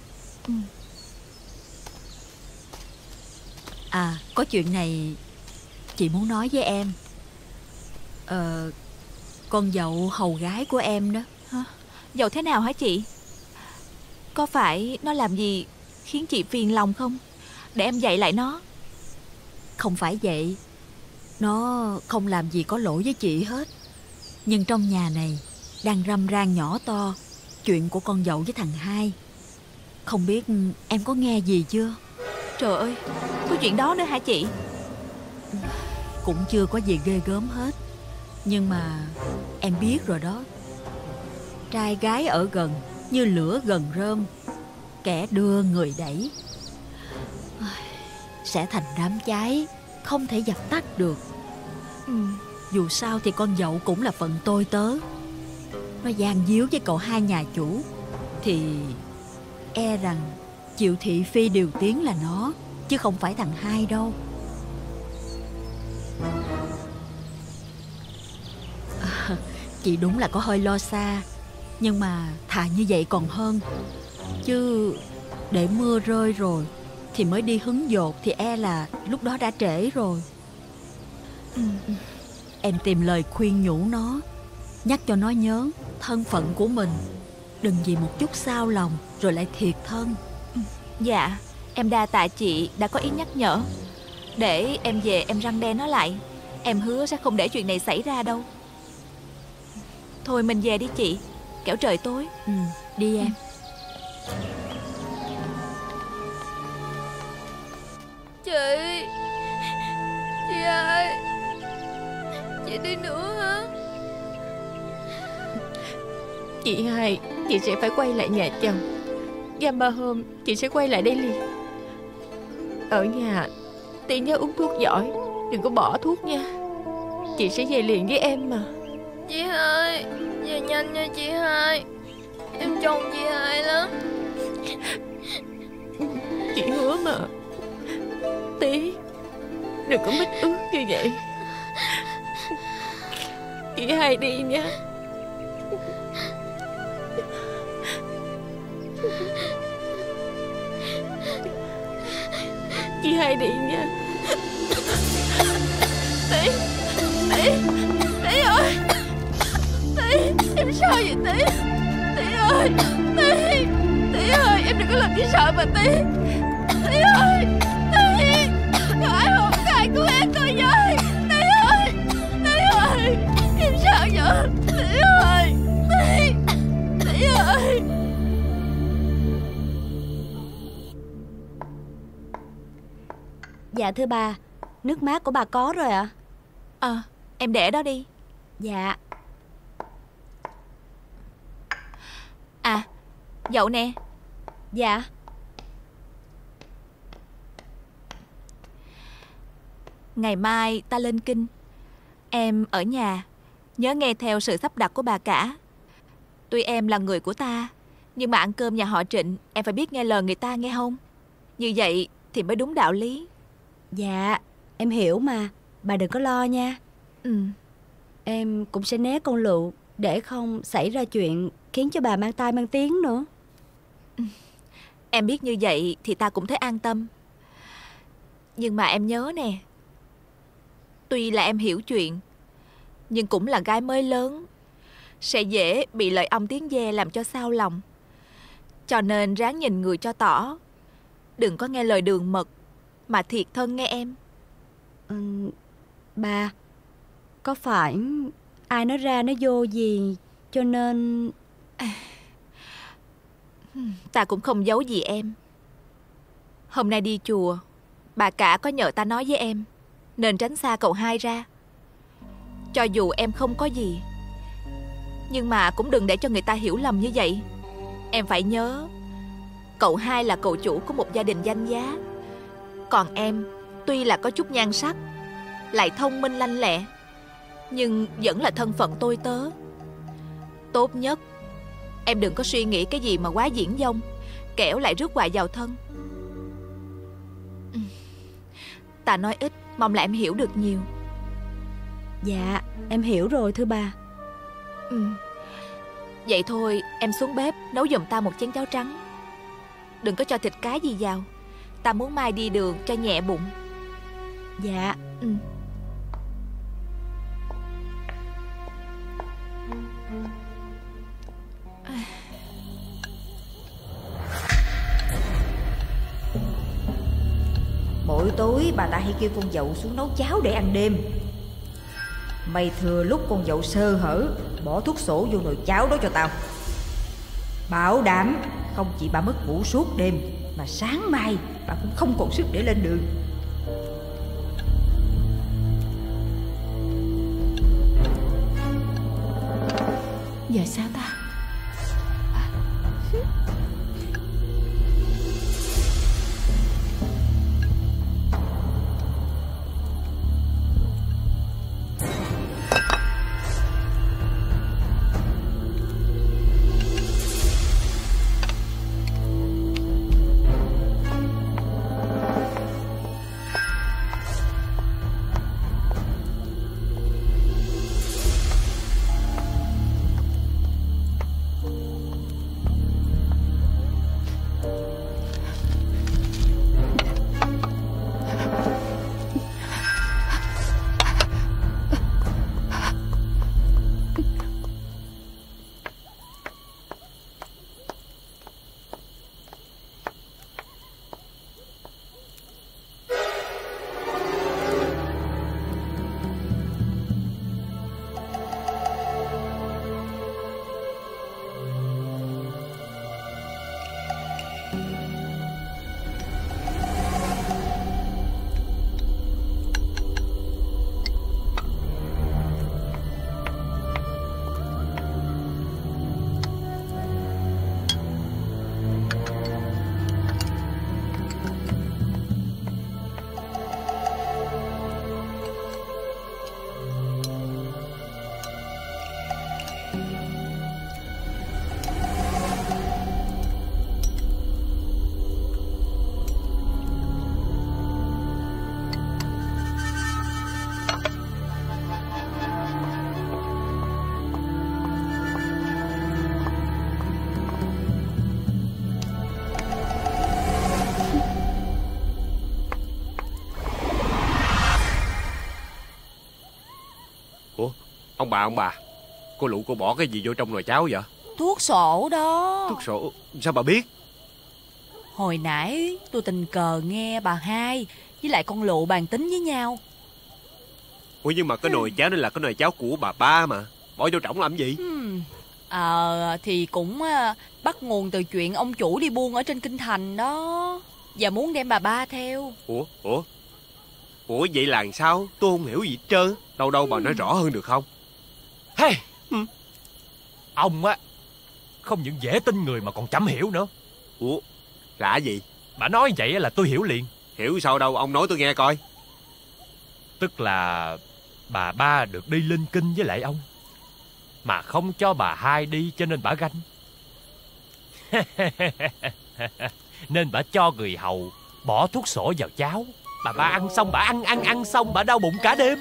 Có chuyện này chị muốn nói với em. Con dậu hầu gái của em đó. Hả? Dậu thế nào hả chị? Có phải nó làm gì khiến chị phiền lòng không? Để em dạy lại nó. Không phải vậy. Nó không làm gì có lỗi với chị hết. Nhưng trong nhà này đang râm ran nhỏ to chuyện của con dậu với thằng hai. Không biết em có nghe gì chưa? Trời ơi, có chuyện đó nữa hả chị? Cũng chưa có gì ghê gớm hết. Nhưng mà em biết rồi đó. Trai gái ở gần như lửa gần rơm, kẻ đưa người đẩy. Sẽ thành đám cháy không thể dập tắt được. Dù sao thì con dậu cũng là phận tôi tớ. Nó gian díu với cậu hai nhà chủ thì e rằng Triệu thị phi điều tiếng là nó, chứ không phải thằng hai đâu. Chị đúng là có hơi lo xa, nhưng mà thà như vậy còn hơn. Chứ để mưa rơi rồi thì mới đi hứng dột thì e là lúc đó đã trễ rồi. Em tìm lời khuyên nhủ nó, nhắc cho nó nhớ thân phận của mình, đừng vì một chút xao lòng rồi lại thiệt thân. Dạ, em đa tạ chị đã có ý nhắc nhở. Để em về em răn đe nó lại. Em hứa sẽ không để chuyện này xảy ra đâu. Thôi mình về đi chị, kẻo trời tối. Đi em. Chị ơi, chị đi nữa hả? Chị hai, chị sẽ phải quay lại nhà chồng. Dăm ba hôm chị sẽ quay lại đây liền. Ở nhà Tí nhớ uống thuốc giỏi, đừng có bỏ thuốc nha. Chị sẽ về liền với em mà. Chị hai, về nhanh nha chị hai. Em trông chị hai lắm. Chị hứa mà. Tí, đừng có mít ướt như vậy. Chị hai đi nha. Chị hai đi nha. Tí, Tí, Tí ơi. Tí, em sao vậy Tí? Tí ơi, Tí, Tí ơi, em đừng có làm chị sợ mà Tí. Tí ơi, Tí, có ai không? Có ai cứu em tôi với? Tí ơi, Tí ơi, em sao vậy? Tí ơi, Tí, Tí ơi. Dạ thưa bà, nước mát của bà có rồi ạ. Em để đó đi. Dạ. À, dậu nè. Dạ. Ngày mai ta lên kinh. Em ở nhà, nhớ nghe theo sự sắp đặt của bà cả. Tuy em là người của ta, nhưng mà ăn cơm nhà họ Trịnh, em phải biết nghe lời người ta nghe không? Như vậy thì mới đúng đạo lý. Dạ, em hiểu mà, bà đừng có lo nha. Em cũng sẽ né con Lựu để không xảy ra chuyện khiến cho bà mang tai mang tiếng nữa. Em biết như vậy thì ta cũng thấy an tâm. Nhưng mà em nhớ nè, tuy là em hiểu chuyện, nhưng cũng là gái mới lớn, sẽ dễ bị lời ong tiếng ve làm cho xao lòng. Cho nên ráng nhìn người cho tỏ, đừng có nghe lời đường mật mà thiệt thân nghe em. Bà, có phải ai nói ra nói vô gì cho nên... Ta cũng không giấu gì em. Hôm nay đi chùa, bà cả có nhờ ta nói với em nên tránh xa cậu hai ra. Cho dù em không có gì, nhưng mà cũng đừng để cho người ta hiểu lầm như vậy. Em phải nhớ, cậu hai là cậu chủ của một gia đình danh giá. Còn em tuy là có chút nhan sắc, lại thông minh lanh lẹ, nhưng vẫn là thân phận tôi tớ. Tốt nhất em đừng có suy nghĩ cái gì mà quá diễn dông, kẻo lại rước họa vào thân. Ta nói ít, mong là em hiểu được nhiều. Dạ, em hiểu rồi thưa bà. Vậy thôi, em xuống bếp nấu giùm ta một chén cháo trắng. Đừng có cho thịt cá gì vào, ta muốn mai đi đường cho nhẹ bụng. Dạ. Mỗi tối bà ta hay kêu con dậu xuống nấu cháo để ăn đêm. Mày thừa lúc con dậu sơ hở, bỏ thuốc sổ vô nồi cháo đó cho tao. Bảo đảm không chỉ bà mất ngủ suốt đêm, mà sáng mai bà cũng không còn sức để lên đường. Giờ sao ta? Ông bà, cô Lụ cô bỏ cái gì vô trong nồi cháo vậy? Thuốc sổ đó. Thuốc sổ? Sao bà biết? Hồi nãy tôi tình cờ nghe bà Hai với lại con Lụ bàn tính với nhau. Ủa nhưng mà cái nồi cháo đó là cái nồi cháo của bà ba mà, bỏ vô trỏng làm gì? Thì cũng bắt nguồn từ chuyện ông chủ đi buôn ở trên kinh thành đó, và muốn đem bà ba theo. Ủa vậy là sao? Tôi không hiểu gì hết trơn. Đâu bà nói rõ hơn được không? Hey! Ông á, không những dễ tin người mà còn chậm hiểu nữa. Ủa, lạ gì? Bà nói vậy là tôi hiểu liền. Hiểu sao đâu, ông nói tôi nghe coi. Tức là bà ba được đi linh kinh với lại ông, mà không cho bà Hai đi, cho nên bà ganh. Nên bà cho người hầu bỏ thuốc sổ vào cháo. Bà ba ăn xong, bà ăn xong, bà đau bụng cả đêm.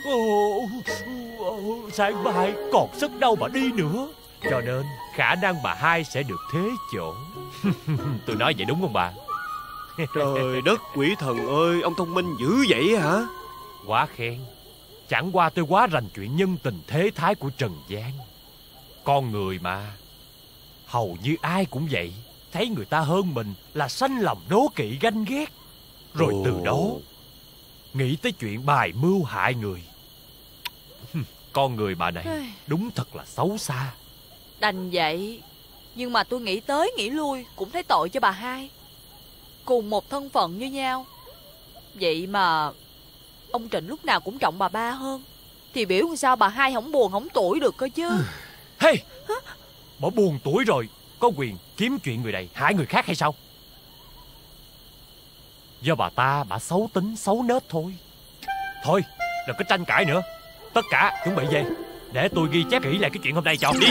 Sáng mai còn sức đâu bà đi nữa. Cho nên khả năng bà Hai sẽ được thế chỗ. Tôi nói vậy đúng không bà? Trời đất quỷ thần ơi, ông thông minh dữ vậy hả? Quá khen. Chẳng qua tôi quá rành chuyện nhân tình thế thái của trần gian. Con người mà, hầu như ai cũng vậy. Thấy người ta hơn mình là sanh lòng đố kỵ ganh ghét. Rồi từ đó nghĩ tới chuyện bài mưu hại người. Con người bà này đúng thật là xấu xa. Đành vậy, nhưng mà tôi nghĩ tới nghĩ lui cũng thấy tội cho bà Hai. Cùng một thân phận như nhau, vậy mà ông Trịnh lúc nào cũng trọng bà ba hơn, thì biểu sao bà Hai không buồn không tủi được cơ chứ. Hey! Bỏ buồn tuổi rồi có quyền kiếm chuyện người này hại người khác hay sao? Do bà xấu tính xấu nết thôi. Thôi đừng có tranh cãi nữa. Tất cả chuẩn bị về, để tôi ghi chép kỹ lại cái chuyện hôm nay cho. Đi.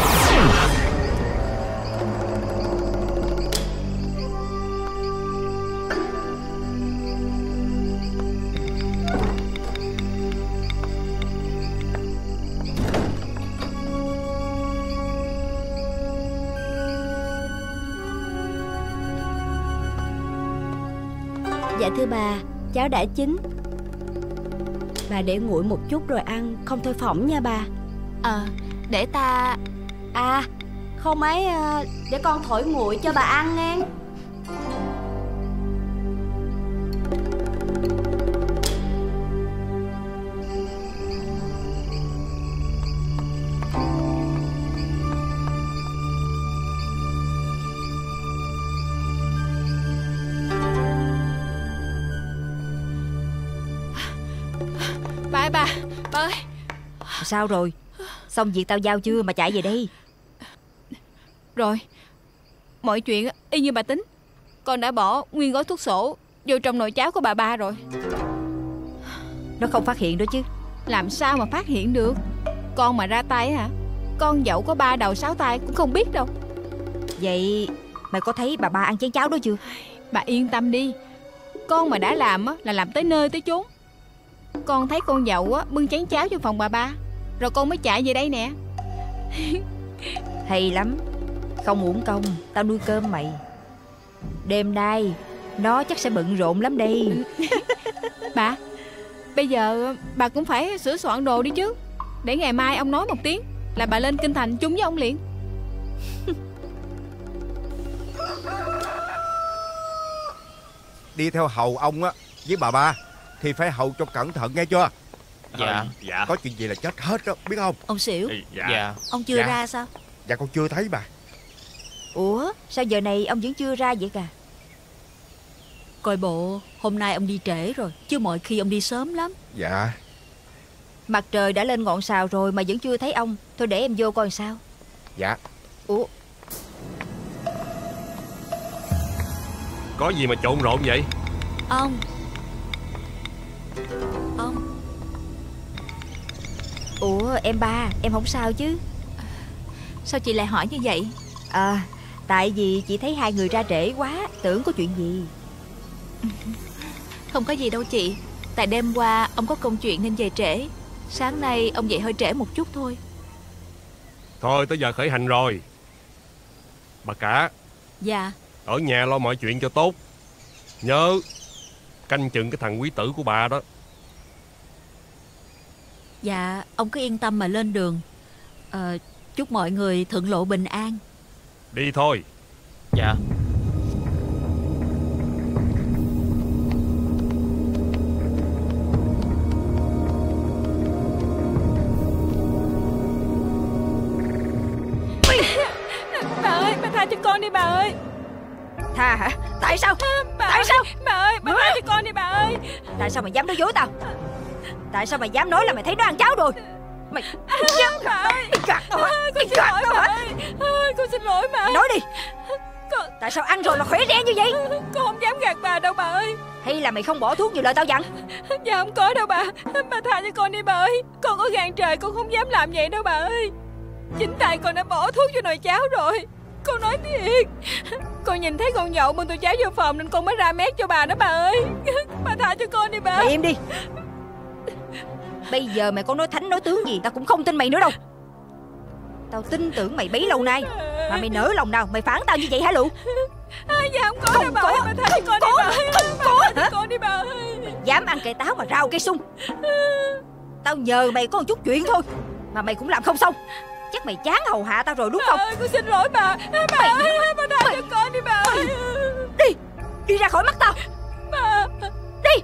Dạ thưa bà, cháo đã chín. Bà để nguội một chút rồi ăn, không thôi phỏng nha bà. Để ta... Không ấy, để con thổi nguội cho bà ăn nghe. Bà ơi. Sao rồi? Xong việc tao giao chưa mà chạy về đây? Rồi, mọi chuyện y như bà tính. Con đã bỏ nguyên gói thuốc sổ vô trong nồi cháo của bà ba rồi. Nó không phát hiện đó chứ? Làm sao mà phát hiện được? Con mà ra tay hả? Con dậu có 3 đầu 6 tay cũng không biết đâu. Vậy mày có thấy bà ba ăn chén cháo đó chưa? Bà yên tâm đi. Con mà đã làm là làm tới nơi tới chốn. Con thấy con dậu bưng chén cháo trong phòng bà ba, rồi con mới chạy về đây nè. Hay lắm. Không uổng công tao nuôi cơm mày. Đêm nay nó chắc sẽ bận rộn lắm đây. Bà, bây giờ bà cũng phải sửa soạn đồ đi chứ, để ngày mai ông nói một tiếng là bà lên kinh thành chung với ông liền. Đi theo hầu ông á với bà ba thì phải hầu cho cẩn thận nghe chưa? Dạ. Có chuyện gì là chết hết đó, biết không? Ông xỉu. Dạ. Ông chưa ra sao? Dạ con chưa thấy bà. Ủa sao giờ này ông vẫn chưa ra vậy cả? Coi bộ hôm nay ông đi trễ rồi, chứ mọi khi ông đi sớm lắm. Dạ. Mặt trời đã lên ngọn sào rồi mà vẫn chưa thấy ông. Thôi để em vô coi sao. Dạ. Ủa, Có gì mà trộn rộn vậy? Ông. Ủa em ba, em không sao chứ? Sao chị lại hỏi như vậy? Tại vì chị thấy hai người ra trễ quá, tưởng có chuyện gì. Không có gì đâu chị. Tại đêm qua ông có công chuyện nên về trễ. Sáng nay ông dậy hơi trễ một chút thôi. Thôi tới giờ khởi hành rồi. Bà cả. Dạ. Ở nhà lo mọi chuyện cho tốt. Nhớ canh chừng cái thằng quý tử của bà đó. Dạ, ông cứ yên tâm mà lên đường. Chúc mọi người thuận lộ bình an. Đi thôi. Dạ. Bà ơi, bà tha cho con đi bà ơi. Tha hả? Tại sao? Tại sao? Bà ơi, bà tha cho con đi bà ơi. Tại sao mày dám nói dối tao? Tại sao mày dám nói là mày thấy nó ăn cháo rồi? Mày dám bà ơi. Mày gạt tao hả? Mày gạt tao hả? Con xin lỗi bà. Nói đi. Tại sao ăn rồi là khỏe re như vậy? Con không dám gạt bà đâu bà ơi. Hay là mày không bỏ thuốc như lời tao dặn? Dạ không có đâu bà. Bà tha cho con đi bà ơi. Con có gan trời con không dám làm vậy đâu bà ơi. Chính tại con đã bỏ thuốc cho nồi cháo rồi. Con nói thiệt. Con nhìn thấy con nhậu bưng tô cháo vô phòng nên con mới ra mét cho bà đó bà ơi. Bà tha cho con đi bà. Mày im đi. Bây giờ mày có nói thánh nói tướng gì tao cũng không tin mày nữa đâu. Tao tin tưởng mày bấy lâu nay mà mày nỡ lòng nào mày phản tao như vậy hả Lụ? Dạ không có đâu bà ơi. Bà tha cho con đi bà ơi. Có hả? Con đi bà ơi. Mày dám ăn cây táo mà rau cây sung. Tao nhờ mày có một chút chuyện thôi mà mày cũng làm không xong. Chắc mày chán hầu hạ tao rồi đúng không? Bà ơi, con xin lỗi bà. Bà ơi, bà tha cho con đi bà ơi. Đi. Đi ra khỏi mắt tao. Bà. Đi.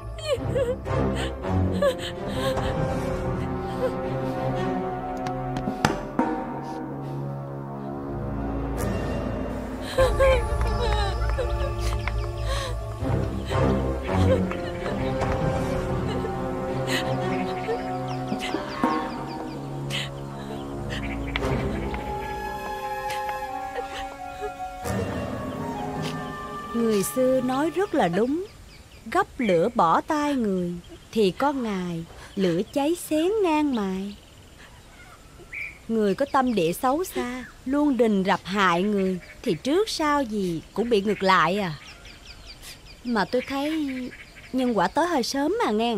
Người xưa nói rất là đúng. Gấp lửa bỏ tay người thì có ngày lửa cháy xén ngang mài. Người có tâm địa xấu xa, luôn rình rập hại người thì trước sau gì cũng bị ngược lại à. Mà tôi thấy nhân quả tới hơi sớm mà nghe.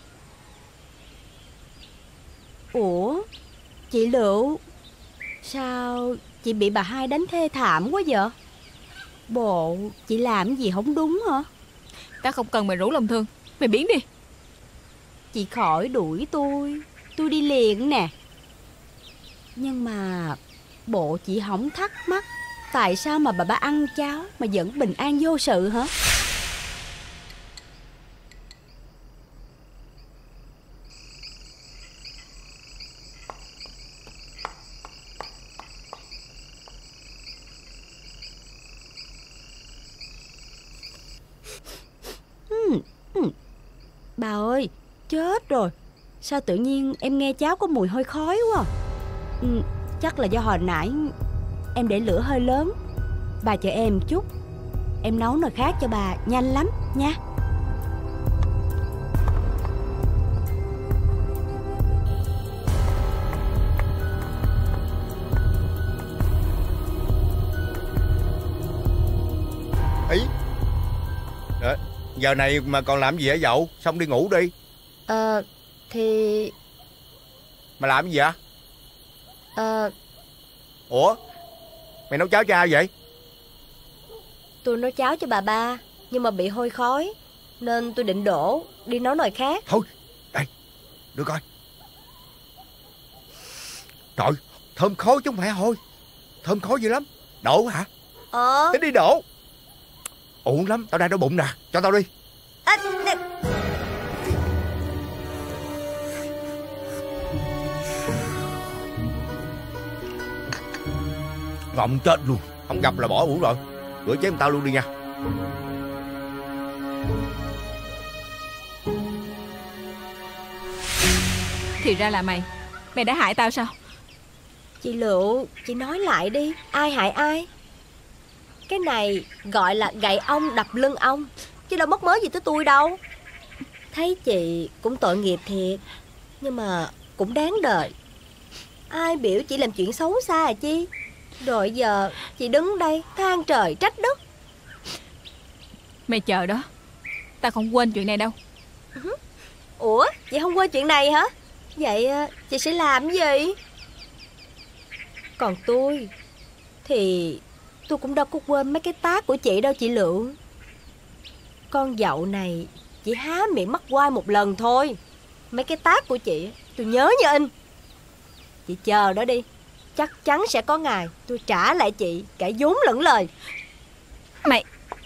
Ủa, chị Lựu, sao chị bị bà hai đánh thê thảm quá vậy? Bộ chị làm gì không đúng hả? Tao không cần mày rủ lòng thương. Mày biến đi. Chị khỏi đuổi tôi đi liền nè. Nhưng mà bộ chị không thắc mắc tại sao mà bà ăn cháo mà vẫn bình an vô sự hả? Bà ơi, chết rồi. Sao tự nhiên em nghe cháo có mùi hơi khói quá. Chắc là do hồi nãy em để lửa hơi lớn. Bà chờ em chút, em nấu nồi khác cho bà nhanh lắm nha. Ý, giờ này mà còn làm gì hả dậu? Xong đi ngủ đi. Thì... Mà làm gì vậy? Ủa, mày nấu cháo cho ai vậy? Tôi nấu cháo cho bà ba, nhưng mà bị hôi khói nên tôi định đổ đi nấu nồi khác. Thôi, đây, đưa coi. Trời, thơm khói chứ không phải hôi. Thơm khói dữ lắm. Đổ hả? Thế đi đổ. Uổng lắm, tao đang đói bụng nè. Cho tao đi. Ngọng chết luôn. Không gặp là bỏ uổng rồi. Rửa chén tao luôn đi nha. Thì ra là mày. Mày đã hại tao sao? Chị Lựu, chị nói lại đi. Ai hại ai? Cái này gọi là gậy ông đập lưng ông, chứ đâu mất mớ gì tới tôi đâu. Thấy chị cũng tội nghiệp thiệt, nhưng mà cũng đáng đời. Ai biểu chị làm chuyện xấu xa à chi. Rồi giờ chị đứng đây than trời trách đất. Mày chờ đó, tao không quên chuyện này đâu. Ủa, chị không quên chuyện này hả? Vậy chị sẽ làm gì? Còn tôi thì tôi cũng đâu có quên mấy cái tát của chị đâu chị Lựu. Con dậu này chỉ há miệng mắc quai một lần thôi. Mấy cái tát của chị Tôi nhớ như in. Chị chờ đó đi. Chắc chắn sẽ có ngày tôi trả lại chị cả vốn lẫn lời. Mày...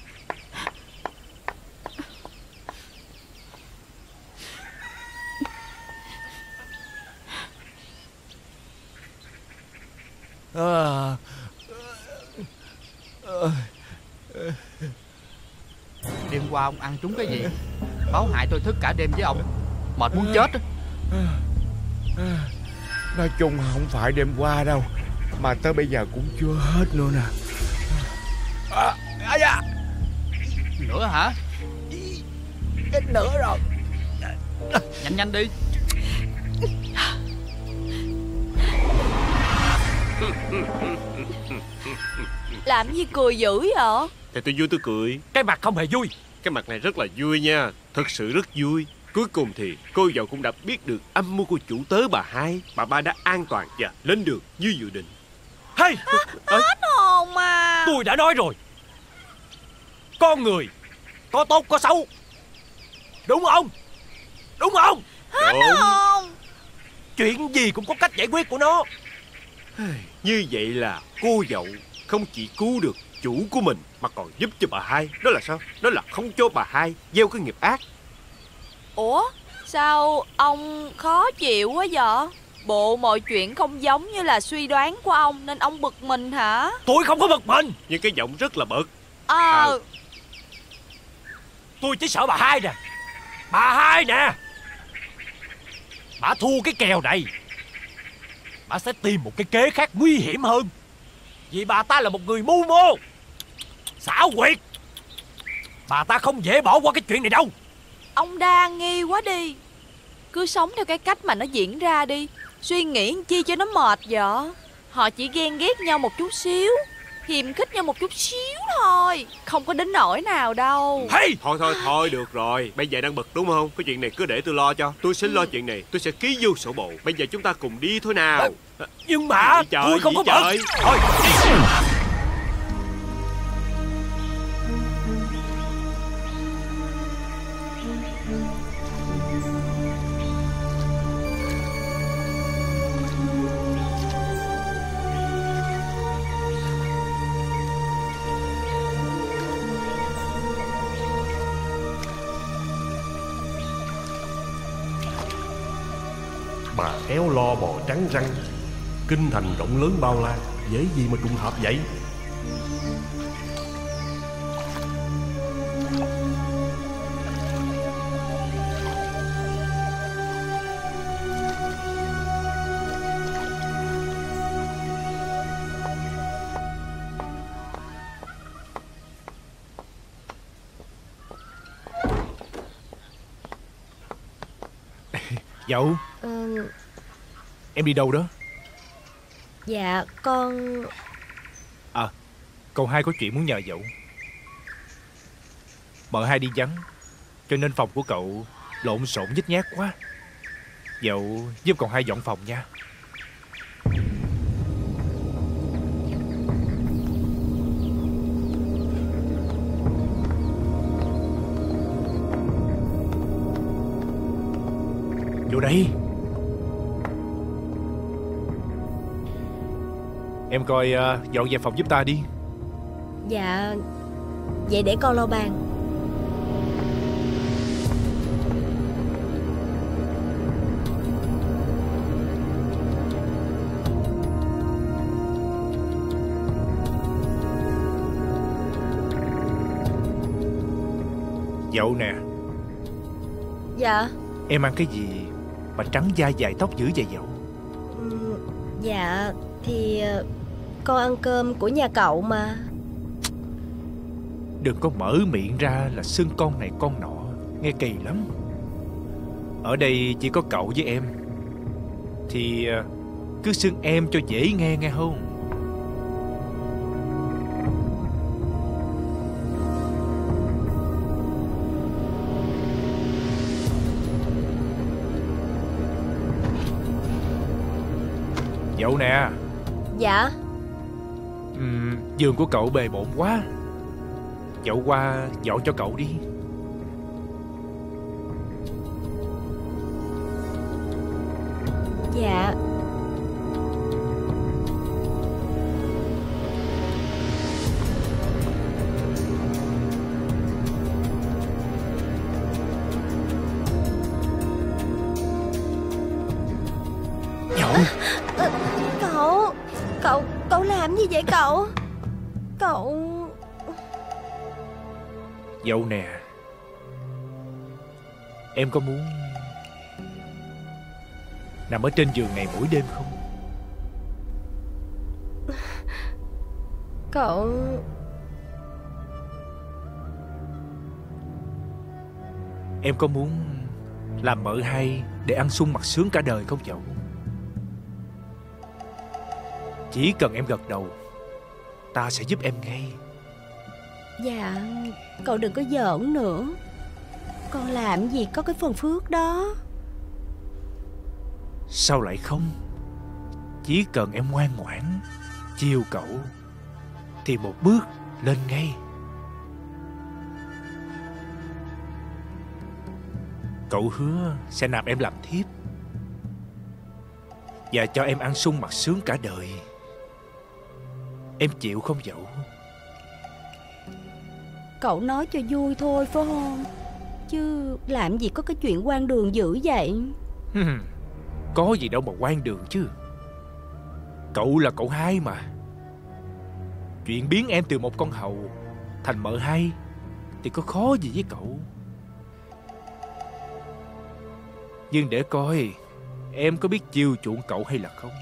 Đêm qua ông ăn trúng cái gì? Báo hại tôi thức cả đêm với ông. Mệt muốn chết á. Nói chung không phải đêm qua đâu, mà tới bây giờ cũng chưa hết nữa nè. Nữa hả? Ít nữa rồi. Nhanh nhanh đi. Làm gì cười dữ vậy? Thì tôi vui tôi cười. Cái mặt không hề vui. Cái mặt này rất là vui nha. Thật sự rất vui. Cuối cùng thì cô dâu cũng đã biết được âm mưu của chủ tớ bà hai. Bà ba đã an toàn và lên đường như dự định. Hey! Hết hồn mà. Tôi đã nói rồi, con người có tốt có xấu, đúng không? Đúng không? Hết hồn. Chuyện gì cũng có cách giải quyết của nó. Như vậy là cô dậu không chỉ cứu được chủ của mình mà còn giúp cho bà hai. Đó là sao? Đó là không cho bà hai gieo cái nghiệp ác. Ủa, sao ông khó chịu quá vậy? Bộ mọi chuyện không giống như là suy đoán của ông nên ông bực mình hả? Tôi không có bực mình. Nhưng cái giọng rất là bực. Tôi chỉ sợ bà hai nè. Bà hai nè, bà thua cái kèo này, bà sẽ tìm một cái kế khác nguy hiểm hơn. Vì bà ta là một người mưu mô, xảo quyệt. Bà ta không dễ bỏ qua cái chuyện này đâu. Ông đa nghi quá đi. Cứ sống theo cái cách mà nó diễn ra đi. Suy nghĩ chi cho nó mệt vậy. Họ chỉ ghen ghét nhau một chút xíu, hiềm khích nhau một chút xíu thôi. Không có đến nỗi nào đâu. Hey! Thôi được rồi. Bây giờ đang bực đúng không? Cái chuyện này cứ để tôi lo cho. Tôi sẽ lo chuyện này. Tôi sẽ ký vô sổ bộ. Bây giờ chúng ta cùng đi thôi nào. Nhưng mà tôi không có bực. Thôi đi. Bà kéo lo bò trắng răng. Kinh thành rộng lớn bao la, dễ gì mà trùng hợp vậy? Dậu, em đi đâu đó? Dạ con... Cậu hai có chuyện muốn nhờ Dậu. Mợ hai đi vắng, cho nên phòng của cậu lộn xộn nhếch nhác quá. Dậu giúp cậu hai dọn phòng nha. Vô đây. Em coi dọn dẹp phòng giúp ta đi. Dạ. Vậy để con lau bàn. Dậu nè. Dạ. Em ăn cái gì mà trắng da dài tóc dữ vậy Dậu? Dạ thì con ăn cơm của nhà cậu mà. Đừng có mở miệng ra là xưng con này con nọ, nghe kỳ lắm. Ở đây chỉ có cậu với em, thì cứ xưng em cho dễ nghe, nghe không? Dậu nè. Dạ. Giường của cậu bề bộn quá, Dậu qua dọn cho cậu đi. Dạ. Cậu làm gì vậy cậu? Dậu nè, em có muốn nằm ở trên giường này mỗi đêm không? Cậu... Em có muốn làm mợ hai để ăn sung mặc sướng cả đời không Dậu? Chỉ cần em gật đầu, ta sẽ giúp em ngay. Dạ, cậu đừng có giỡn nữa. Con làm gì có cái phần phước đó. Sao lại không? Chỉ cần em ngoan ngoãn chiều cậu thì một bước lên ngay. Cậu hứa sẽ nạp em làm thiếp và cho em ăn sung mặc sướng cả đời. Em chịu không Dậu? Cậu nói cho vui thôi phải không? Chứ làm gì có cái chuyện quan đường dữ vậy. Có gì đâu mà quan đường chứ. Cậu là cậu hai mà. Chuyện biến em từ một con hầu thành mợ hai thì có khó gì với cậu. Nhưng để coi em có biết chiều chuộng cậu hay là không.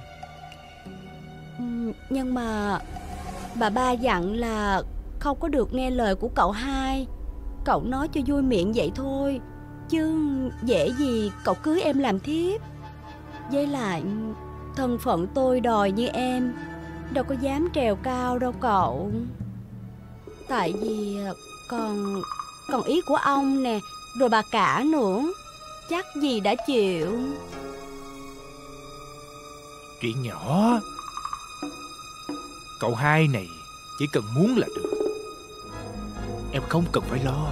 Nhưng mà bà ba dặn là không có được nghe lời của cậu hai. Cậu nói cho vui miệng vậy thôi, chứ dễ gì cậu cưới em làm thiếp. Với lại thân phận tôi đòi như em, đâu có dám trèo cao đâu cậu. Tại vì còn ý của ông nè, rồi bà cả nữa, chắc gì đã chịu. Chuyện nhỏ. Cậu hai này chỉ cần muốn là được. Em không cần phải lo.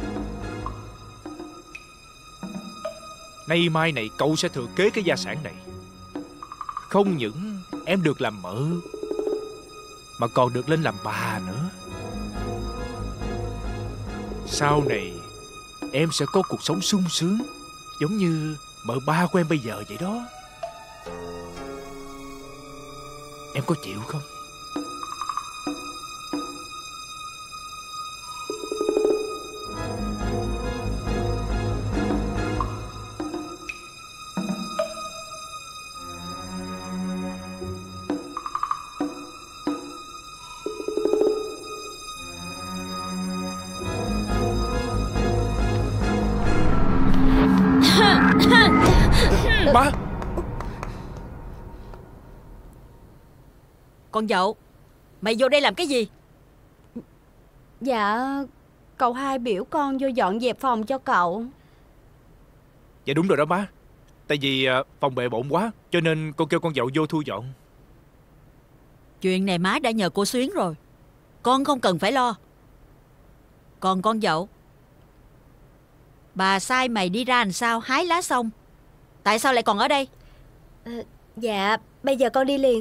Nay mai này cậu sẽ thừa kế cái gia sản này. Không những em được làm mợ, mà còn được lên làm bà nữa. Sau này em sẽ có cuộc sống sung sướng, giống như mợ ba của em bây giờ vậy đó. Em có chịu không? Ba! Con Dậu, mày vô đây làm cái gì? Dạ, cậu hai biểu con vô dọn dẹp phòng cho cậu. Dạ đúng rồi đó má. Tại vì phòng bề bộn quá, cho nên con kêu con Dậu vô thu dọn. Chuyện này má đã nhờ cô Xuyến rồi, con không cần phải lo. Còn con Dậu, bà sai mày đi ra làm sao hái lá xong, tại sao lại còn ở đây? Dạ, bây giờ con đi liền.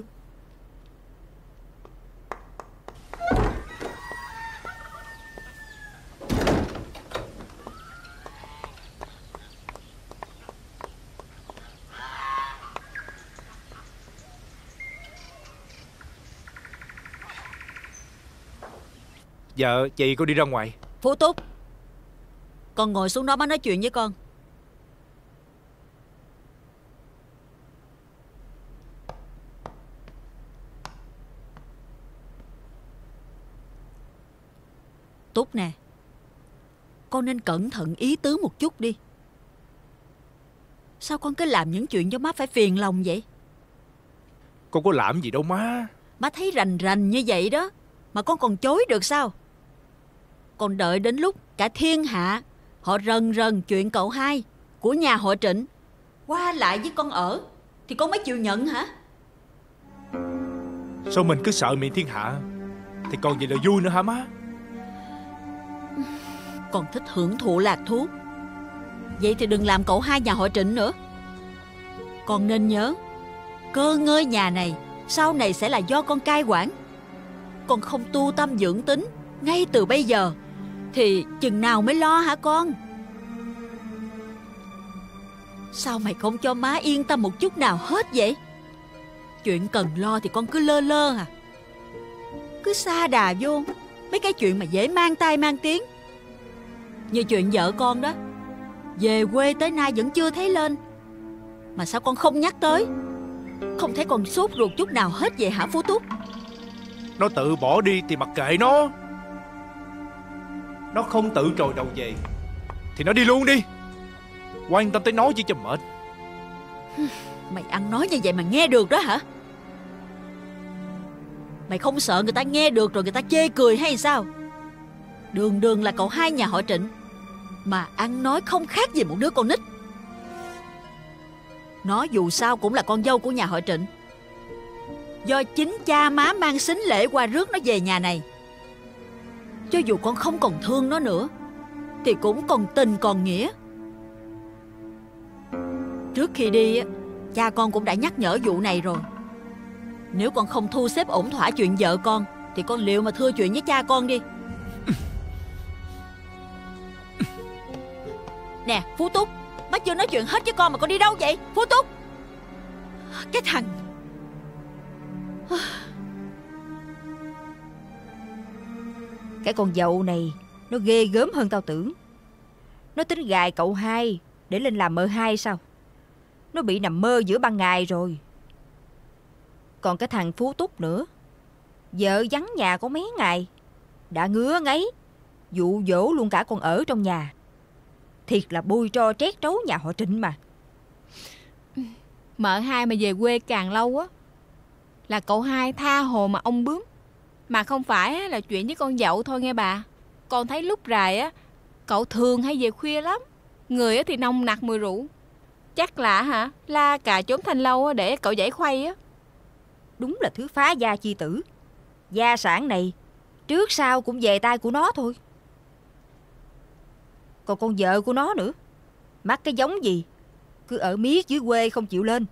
Dạ, chị con đi ra ngoài. Phú Túc, con ngồi xuống đó má nói chuyện với con. Túc nè, con nên cẩn thận ý tứ một chút đi. Sao con cứ làm những chuyện cho má phải phiền lòng vậy? Con có làm gì đâu má. Má thấy rành rành như vậy đó mà con còn chối được sao? Con đợi đến lúc cả thiên hạ họ rần rần chuyện cậu hai của nhà họ Trịnh qua lại với con ở thì con mới chịu nhận hả? Sao mình cứ sợ miệng thiên hạ thì còn gì là vui nữa hả má? Con thích hưởng thụ lạc thú, vậy thì đừng làm cậu hai nhà họ Trịnh nữa. Con nên nhớ, cơ ngơi nhà này sau này sẽ là do con cai quản. Con không tu tâm dưỡng tính ngay từ bây giờ thì chừng nào mới lo hả con? Sao mày không cho má yên tâm một chút nào hết vậy? Chuyện cần lo thì con cứ lơ lơ à. Cứ sa đà vô mấy cái chuyện mà dễ mang tai mang tiếng. Như chuyện vợ con đó, về quê tới nay vẫn chưa thấy lên. Mà sao con không nhắc tới? Không thấy con sốt ruột chút nào hết vậy hả Phú Túc? Nó tự bỏ đi thì mặc kệ nó. Nó không tự trồi đầu về thì nó đi luôn đi. Quan tâm tới nó chỉ cho mệt. Mày ăn nói như vậy mà nghe được đó hả? Mày không sợ người ta nghe được rồi người ta chê cười hay sao? Đường đường là cậu hai nhà họ Trịnh mà ăn nói không khác gì một đứa con nít. Nó dù sao cũng là con dâu của nhà họ Trịnh. Do chính cha má mang sính lễ qua rước nó về nhà này. Cho dù con không còn thương nó nữa thì cũng còn tình còn nghĩa. Trước khi đi cha con cũng đã nhắc nhở vụ này rồi. Nếu con không thu xếp ổn thỏa chuyện vợ con thì con liệu mà thưa chuyện với cha con đi. Nè Phú Túc, má chưa nói chuyện hết với con mà con đi đâu vậy Phú Túc? Cái thằng Cái con dâu này nó ghê gớm hơn tao tưởng. Nó tính gài cậu hai để lên làm mợ hai sao? Nó bị nằm mơ giữa ban ngày rồi. Còn cái thằng Phú Túc nữa, vợ vắng nhà có mấy ngày đã ngứa ngáy dụ dỗ luôn cả con ở trong nhà. Thiệt là bôi tro trét trấu nhà họ Trịnh mà. Mợ hai mà về quê càng lâu á là cậu hai tha hồ mà ông bướm. Mà không phải là chuyện với con dậu thôi nghe bà. Con thấy lúc rày á cậu thường hay về khuya lắm. Người thì nồng nặc mùi rượu. Chắc là la cà trốn thanh lâu để cậu giải khuây á. Đúng là thứ phá gia chi tử. Gia sản này trước sau cũng về tay của nó thôi. Còn con vợ của nó nữa, mắc cái giống gì cứ ở miết dưới quê không chịu lên.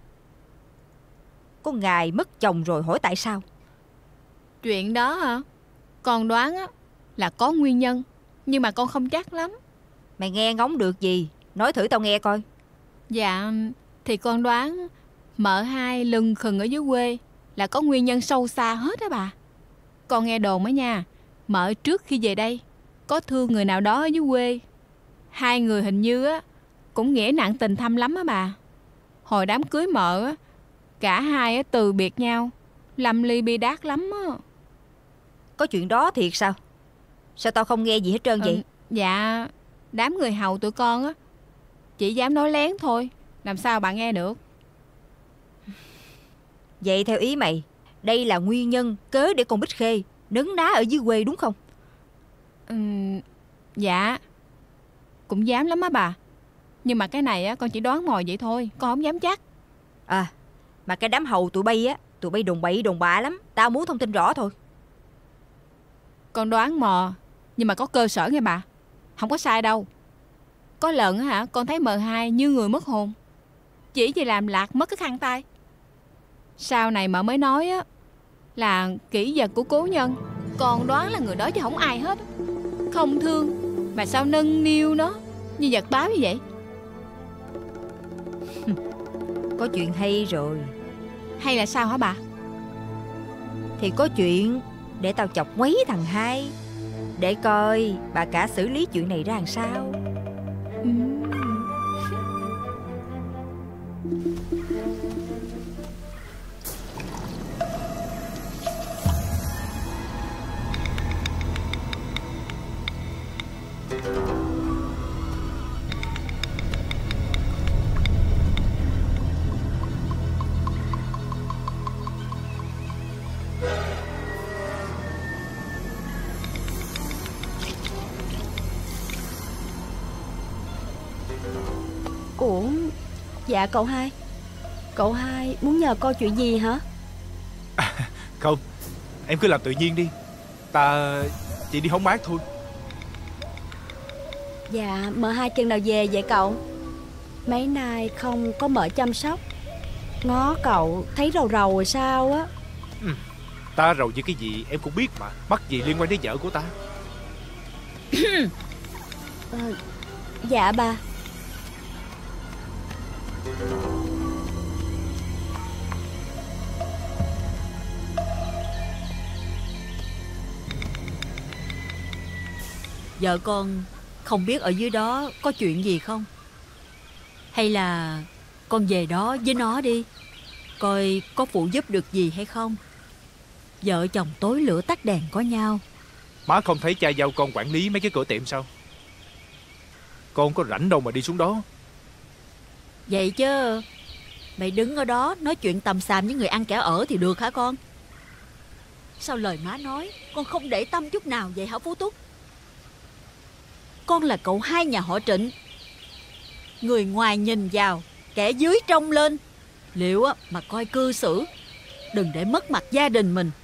Có ngày mất chồng rồi hỏi tại sao. Chuyện đó hả? Con đoán á là có nguyên nhân, nhưng mà con không chắc lắm. Mày nghe ngóng được gì? Nói thử tao nghe coi. Dạ, thì con đoán mợ hai lừng khừng ở dưới quê là có nguyên nhân sâu xa hết á bà. Con nghe đồn á nha, mợ trước khi về đây có thương người nào đó ở dưới quê. Hai người hình như á cũng nghĩa nặng tình thâm lắm á bà. Hồi đám cưới mợ á, cả hai á từ biệt nhau, lâm ly bi đát lắm á. Có chuyện đó thiệt sao? Sao tao không nghe gì hết trơn vậy? Dạ, đám người hầu tụi con á chỉ dám nói lén thôi, làm sao bà nghe được. Vậy theo ý mày, đây là nguyên nhân cớ để con Bích Khê nấn ná ở dưới quê đúng không? Dạ, cũng dám lắm á bà. Nhưng mà cái này á con chỉ đoán mò vậy thôi, con không dám chắc. À, mà cái đám hầu tụi bay á, tụi bay đồn bậy đồn bạ lắm. Tao muốn thông tin rõ thôi. Con đoán mò nhưng mà có cơ sở nghe bà. Không có sai đâu. Có lần á con thấy mợ hai như người mất hồn, chỉ vì làm lạc mất cái khăn tay. Sau này mợ mới nói á là kỷ vật của cố nhân. Con đoán là người đó chứ không ai hết. Không thương mà sao nâng niu nó như vật báo như vậy. Có chuyện hay rồi. Hay là sao hả bà? Thì có chuyện để tao chọc ngoáy thằng hai, để coi bà cả xử lý chuyện này ra làm sao. Ủa, dạ cậu hai. Cậu hai muốn nhờ coi chuyện gì hả? Không, em cứ làm tự nhiên đi. Ta chỉ đi hóng mát thôi. Dạ, mợ hai chừng nào về vậy cậu? Mấy nay không có mợ chăm sóc, Ngó cậu thấy rầu rầu rồi sao á? Ta rầu như cái gì em cũng biết mà. Mắc gì liên quan đến vợ của ta? Dạ bà. Vợ con không biết ở dưới đó có chuyện gì không? Hay là con về đó với nó đi, coi có phụ giúp được gì hay không. Vợ chồng tối lửa tắt đèn có nhau. Má không thấy cha dâu con quản lý mấy cái cửa tiệm sao? Con có rảnh đâu mà đi xuống đó. Vậy chứ mày đứng ở đó nói chuyện tầm xàm với người ăn kẻ ở thì được hả con? Sao lời má nói con không để tâm chút nào vậy hả Phú Túc? Con là cậu hai nhà họ Trịnh. Người ngoài nhìn vào, kẻ dưới trông lên. Liệu mà coi cư xử, đừng để mất mặt gia đình mình.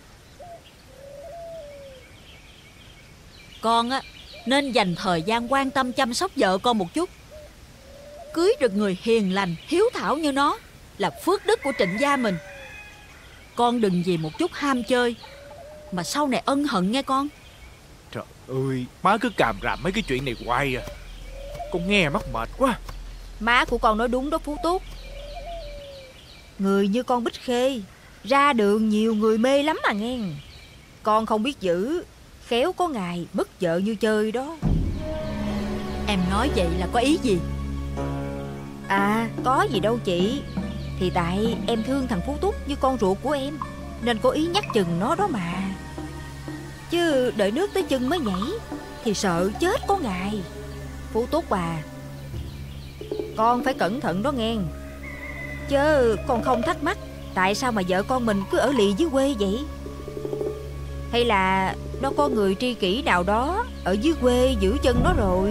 Con nên dành thời gian quan tâm chăm sóc vợ con một chút. Cưới được người hiền lành, hiếu thảo như nó là phước đức của Trịnh gia mình. Con đừng vì một chút ham chơi mà sau này ân hận nghe con. Trời ơi, má cứ càm ràm mấy cái chuyện này hoài à. Con nghe mắc mệt quá. Má của con nói đúng đó Phú Túc. Người như con Bích Khê ra đường nhiều người mê lắm mà nghe. Con không biết giữ, khéo có ngày mất vợ như chơi đó. Em nói vậy là có ý gì? À, có gì đâu chị. Thì tại em thương thằng Phú Túc như con ruột của em, nên có ý nhắc chừng nó đó mà. Chứ đợi nước tới chân mới nhảy thì sợ chết có ngày. Phú Túc à, con phải cẩn thận đó nghe. Chứ con không thắc mắc tại sao mà vợ con mình cứ ở lì dưới quê vậy? Hay là nó có người tri kỷ nào đó ở dưới quê giữ chân nó rồi?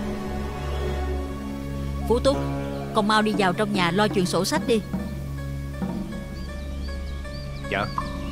Phú Túc, con mau đi vào trong nhà lo chuyện sổ sách đi. Dạ.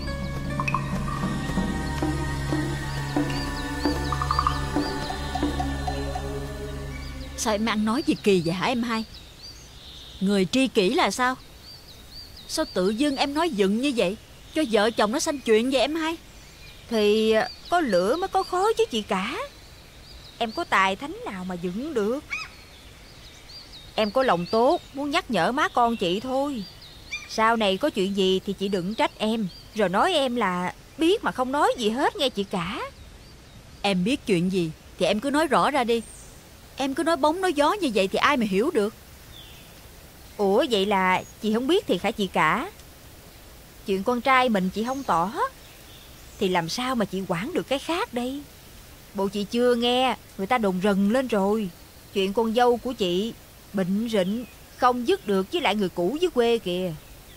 Sao em ăn nói gì kỳ vậy hả em hai? Người tri kỷ là sao? Sao tự dưng em nói dựng như vậy, cho vợ chồng nó sanh chuyện vậy em hai? Thì có lửa mới có khói chứ chị cả. Em có tài thánh nào mà dựng được. Em có lòng tốt muốn nhắc nhở má con chị thôi. Sau này có chuyện gì thì chị đừng trách em, rồi nói em là biết mà không nói gì hết nghe chị cả. Em biết chuyện gì thì em cứ nói rõ ra đi. Em cứ nói bóng nói gió như vậy thì ai mà hiểu được. Ủa vậy là chị không biết thiệt hả chị cả? Chuyện con trai mình chị không tỏ thì làm sao mà chị quản được cái khác đây? Bộ chị chưa nghe người ta đồn rần lên rồi. Chuyện con dâu của chị bệnh rịnh không dứt được với lại người cũ dưới quê kìa.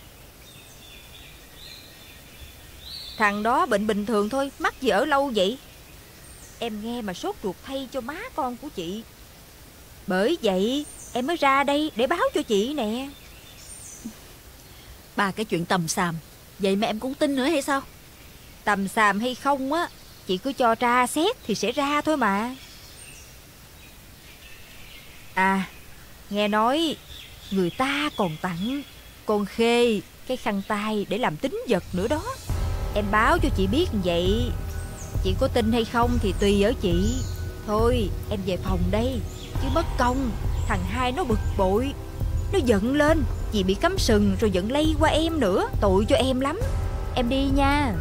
Thằng đó bệnh bình thường thôi, mắc gì ở lâu vậy? Em nghe mà sốt ruột thay cho má con của chị. Bởi vậy em mới ra đây để báo cho chị nè. Ba cái chuyện tầm xàm vậy mà em cũng tin nữa hay sao? Tầm xàm hay không á, chị cứ cho tra xét thì sẽ ra thôi mà. À, nghe nói người ta còn tặng con Khê cái khăn tay để làm tín vật nữa đó. Em báo cho chị biết vậy. Chị có tin hay không thì tùy ở chị. Thôi em về phòng đây, chứ mất công thằng hai nó bực bội, nó giận lên, chị bị cắm sừng rồi giận lây qua em nữa, tội cho em lắm. Em đi nha.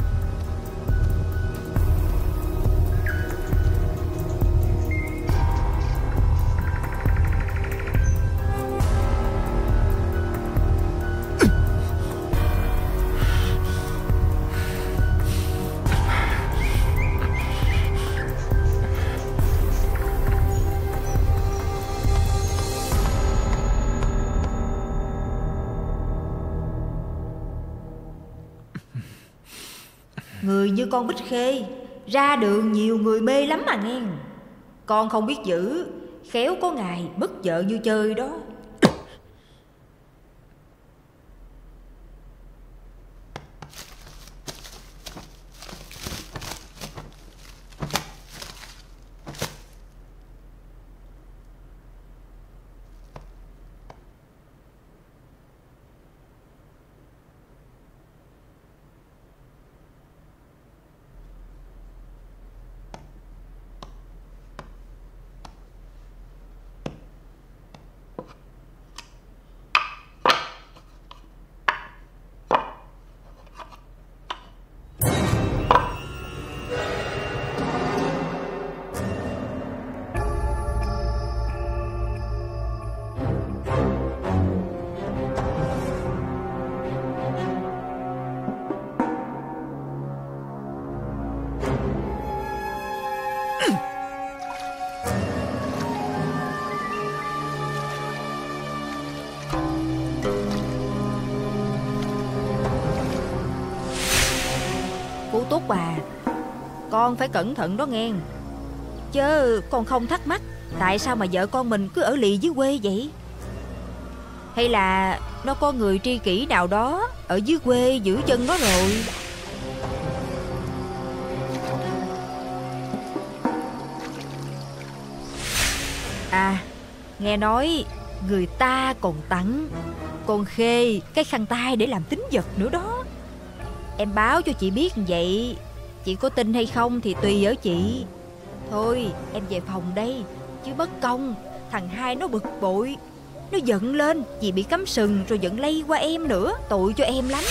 Người như con Bích Khê ra đường nhiều người mê lắm mà nghe. Con không biết giữ, khéo có ngày mất vợ như chơi đó. Túc à, con phải cẩn thận đó nghe. Chứ con không thắc mắc tại sao mà vợ con mình cứ ở lì dưới quê vậy? Hay là nó có người tri kỷ nào đó ở dưới quê giữ chân nó rồi? À, nghe nói người ta còn tặng con Khê cái khăn tay để làm tín vật nữa đó. Em báo cho chị biết vậy, chị có tin hay không thì tùy ở chị. Thôi em về phòng đây, chứ mất công thằng Hai nó bực bội, nó giận lên vì bị cắm sừng rồi giận lây qua em nữa, tội cho em lắm.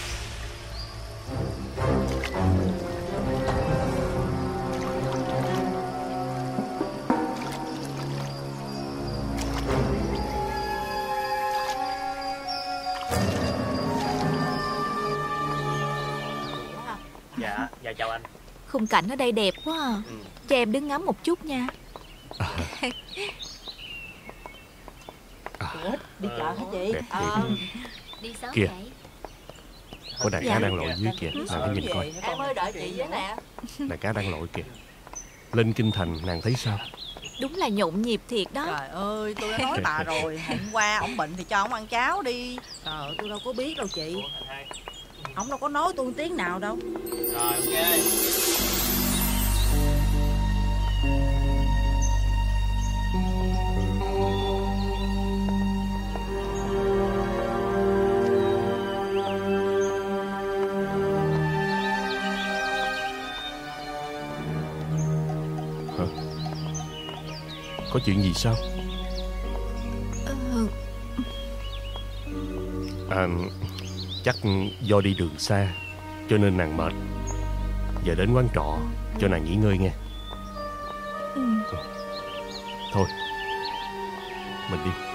Dạ chào anh. Khung cảnh ở đây đẹp quá à. Cho em đứng ngắm một chút nha. Đi chợ hả chị? Đi sớm Kìa. vậy? Có đại cá đang lội dưới kìa, nàng hãy nhìn coi. Em ơi đợi chị với nè. Đại cá đang lội kìa. Lên kinh thành nàng thấy sao? Đúng là nhộn nhịp thiệt đó. Trời ơi, tôi đã nói bà rồi, hôm qua ổng bệnh thì cho ổng ăn cháo đi. Trời, tôi đâu có biết đâu chị. Ổng đâu có nói tôi tiếng nào đâu. Rồi ok. Hả? Có chuyện gì sao? Chắc do đi đường xa cho nên nàng mệt. Giờ đến quán trọ cho nàng nghỉ ngơi nghe. Thôi mình đi.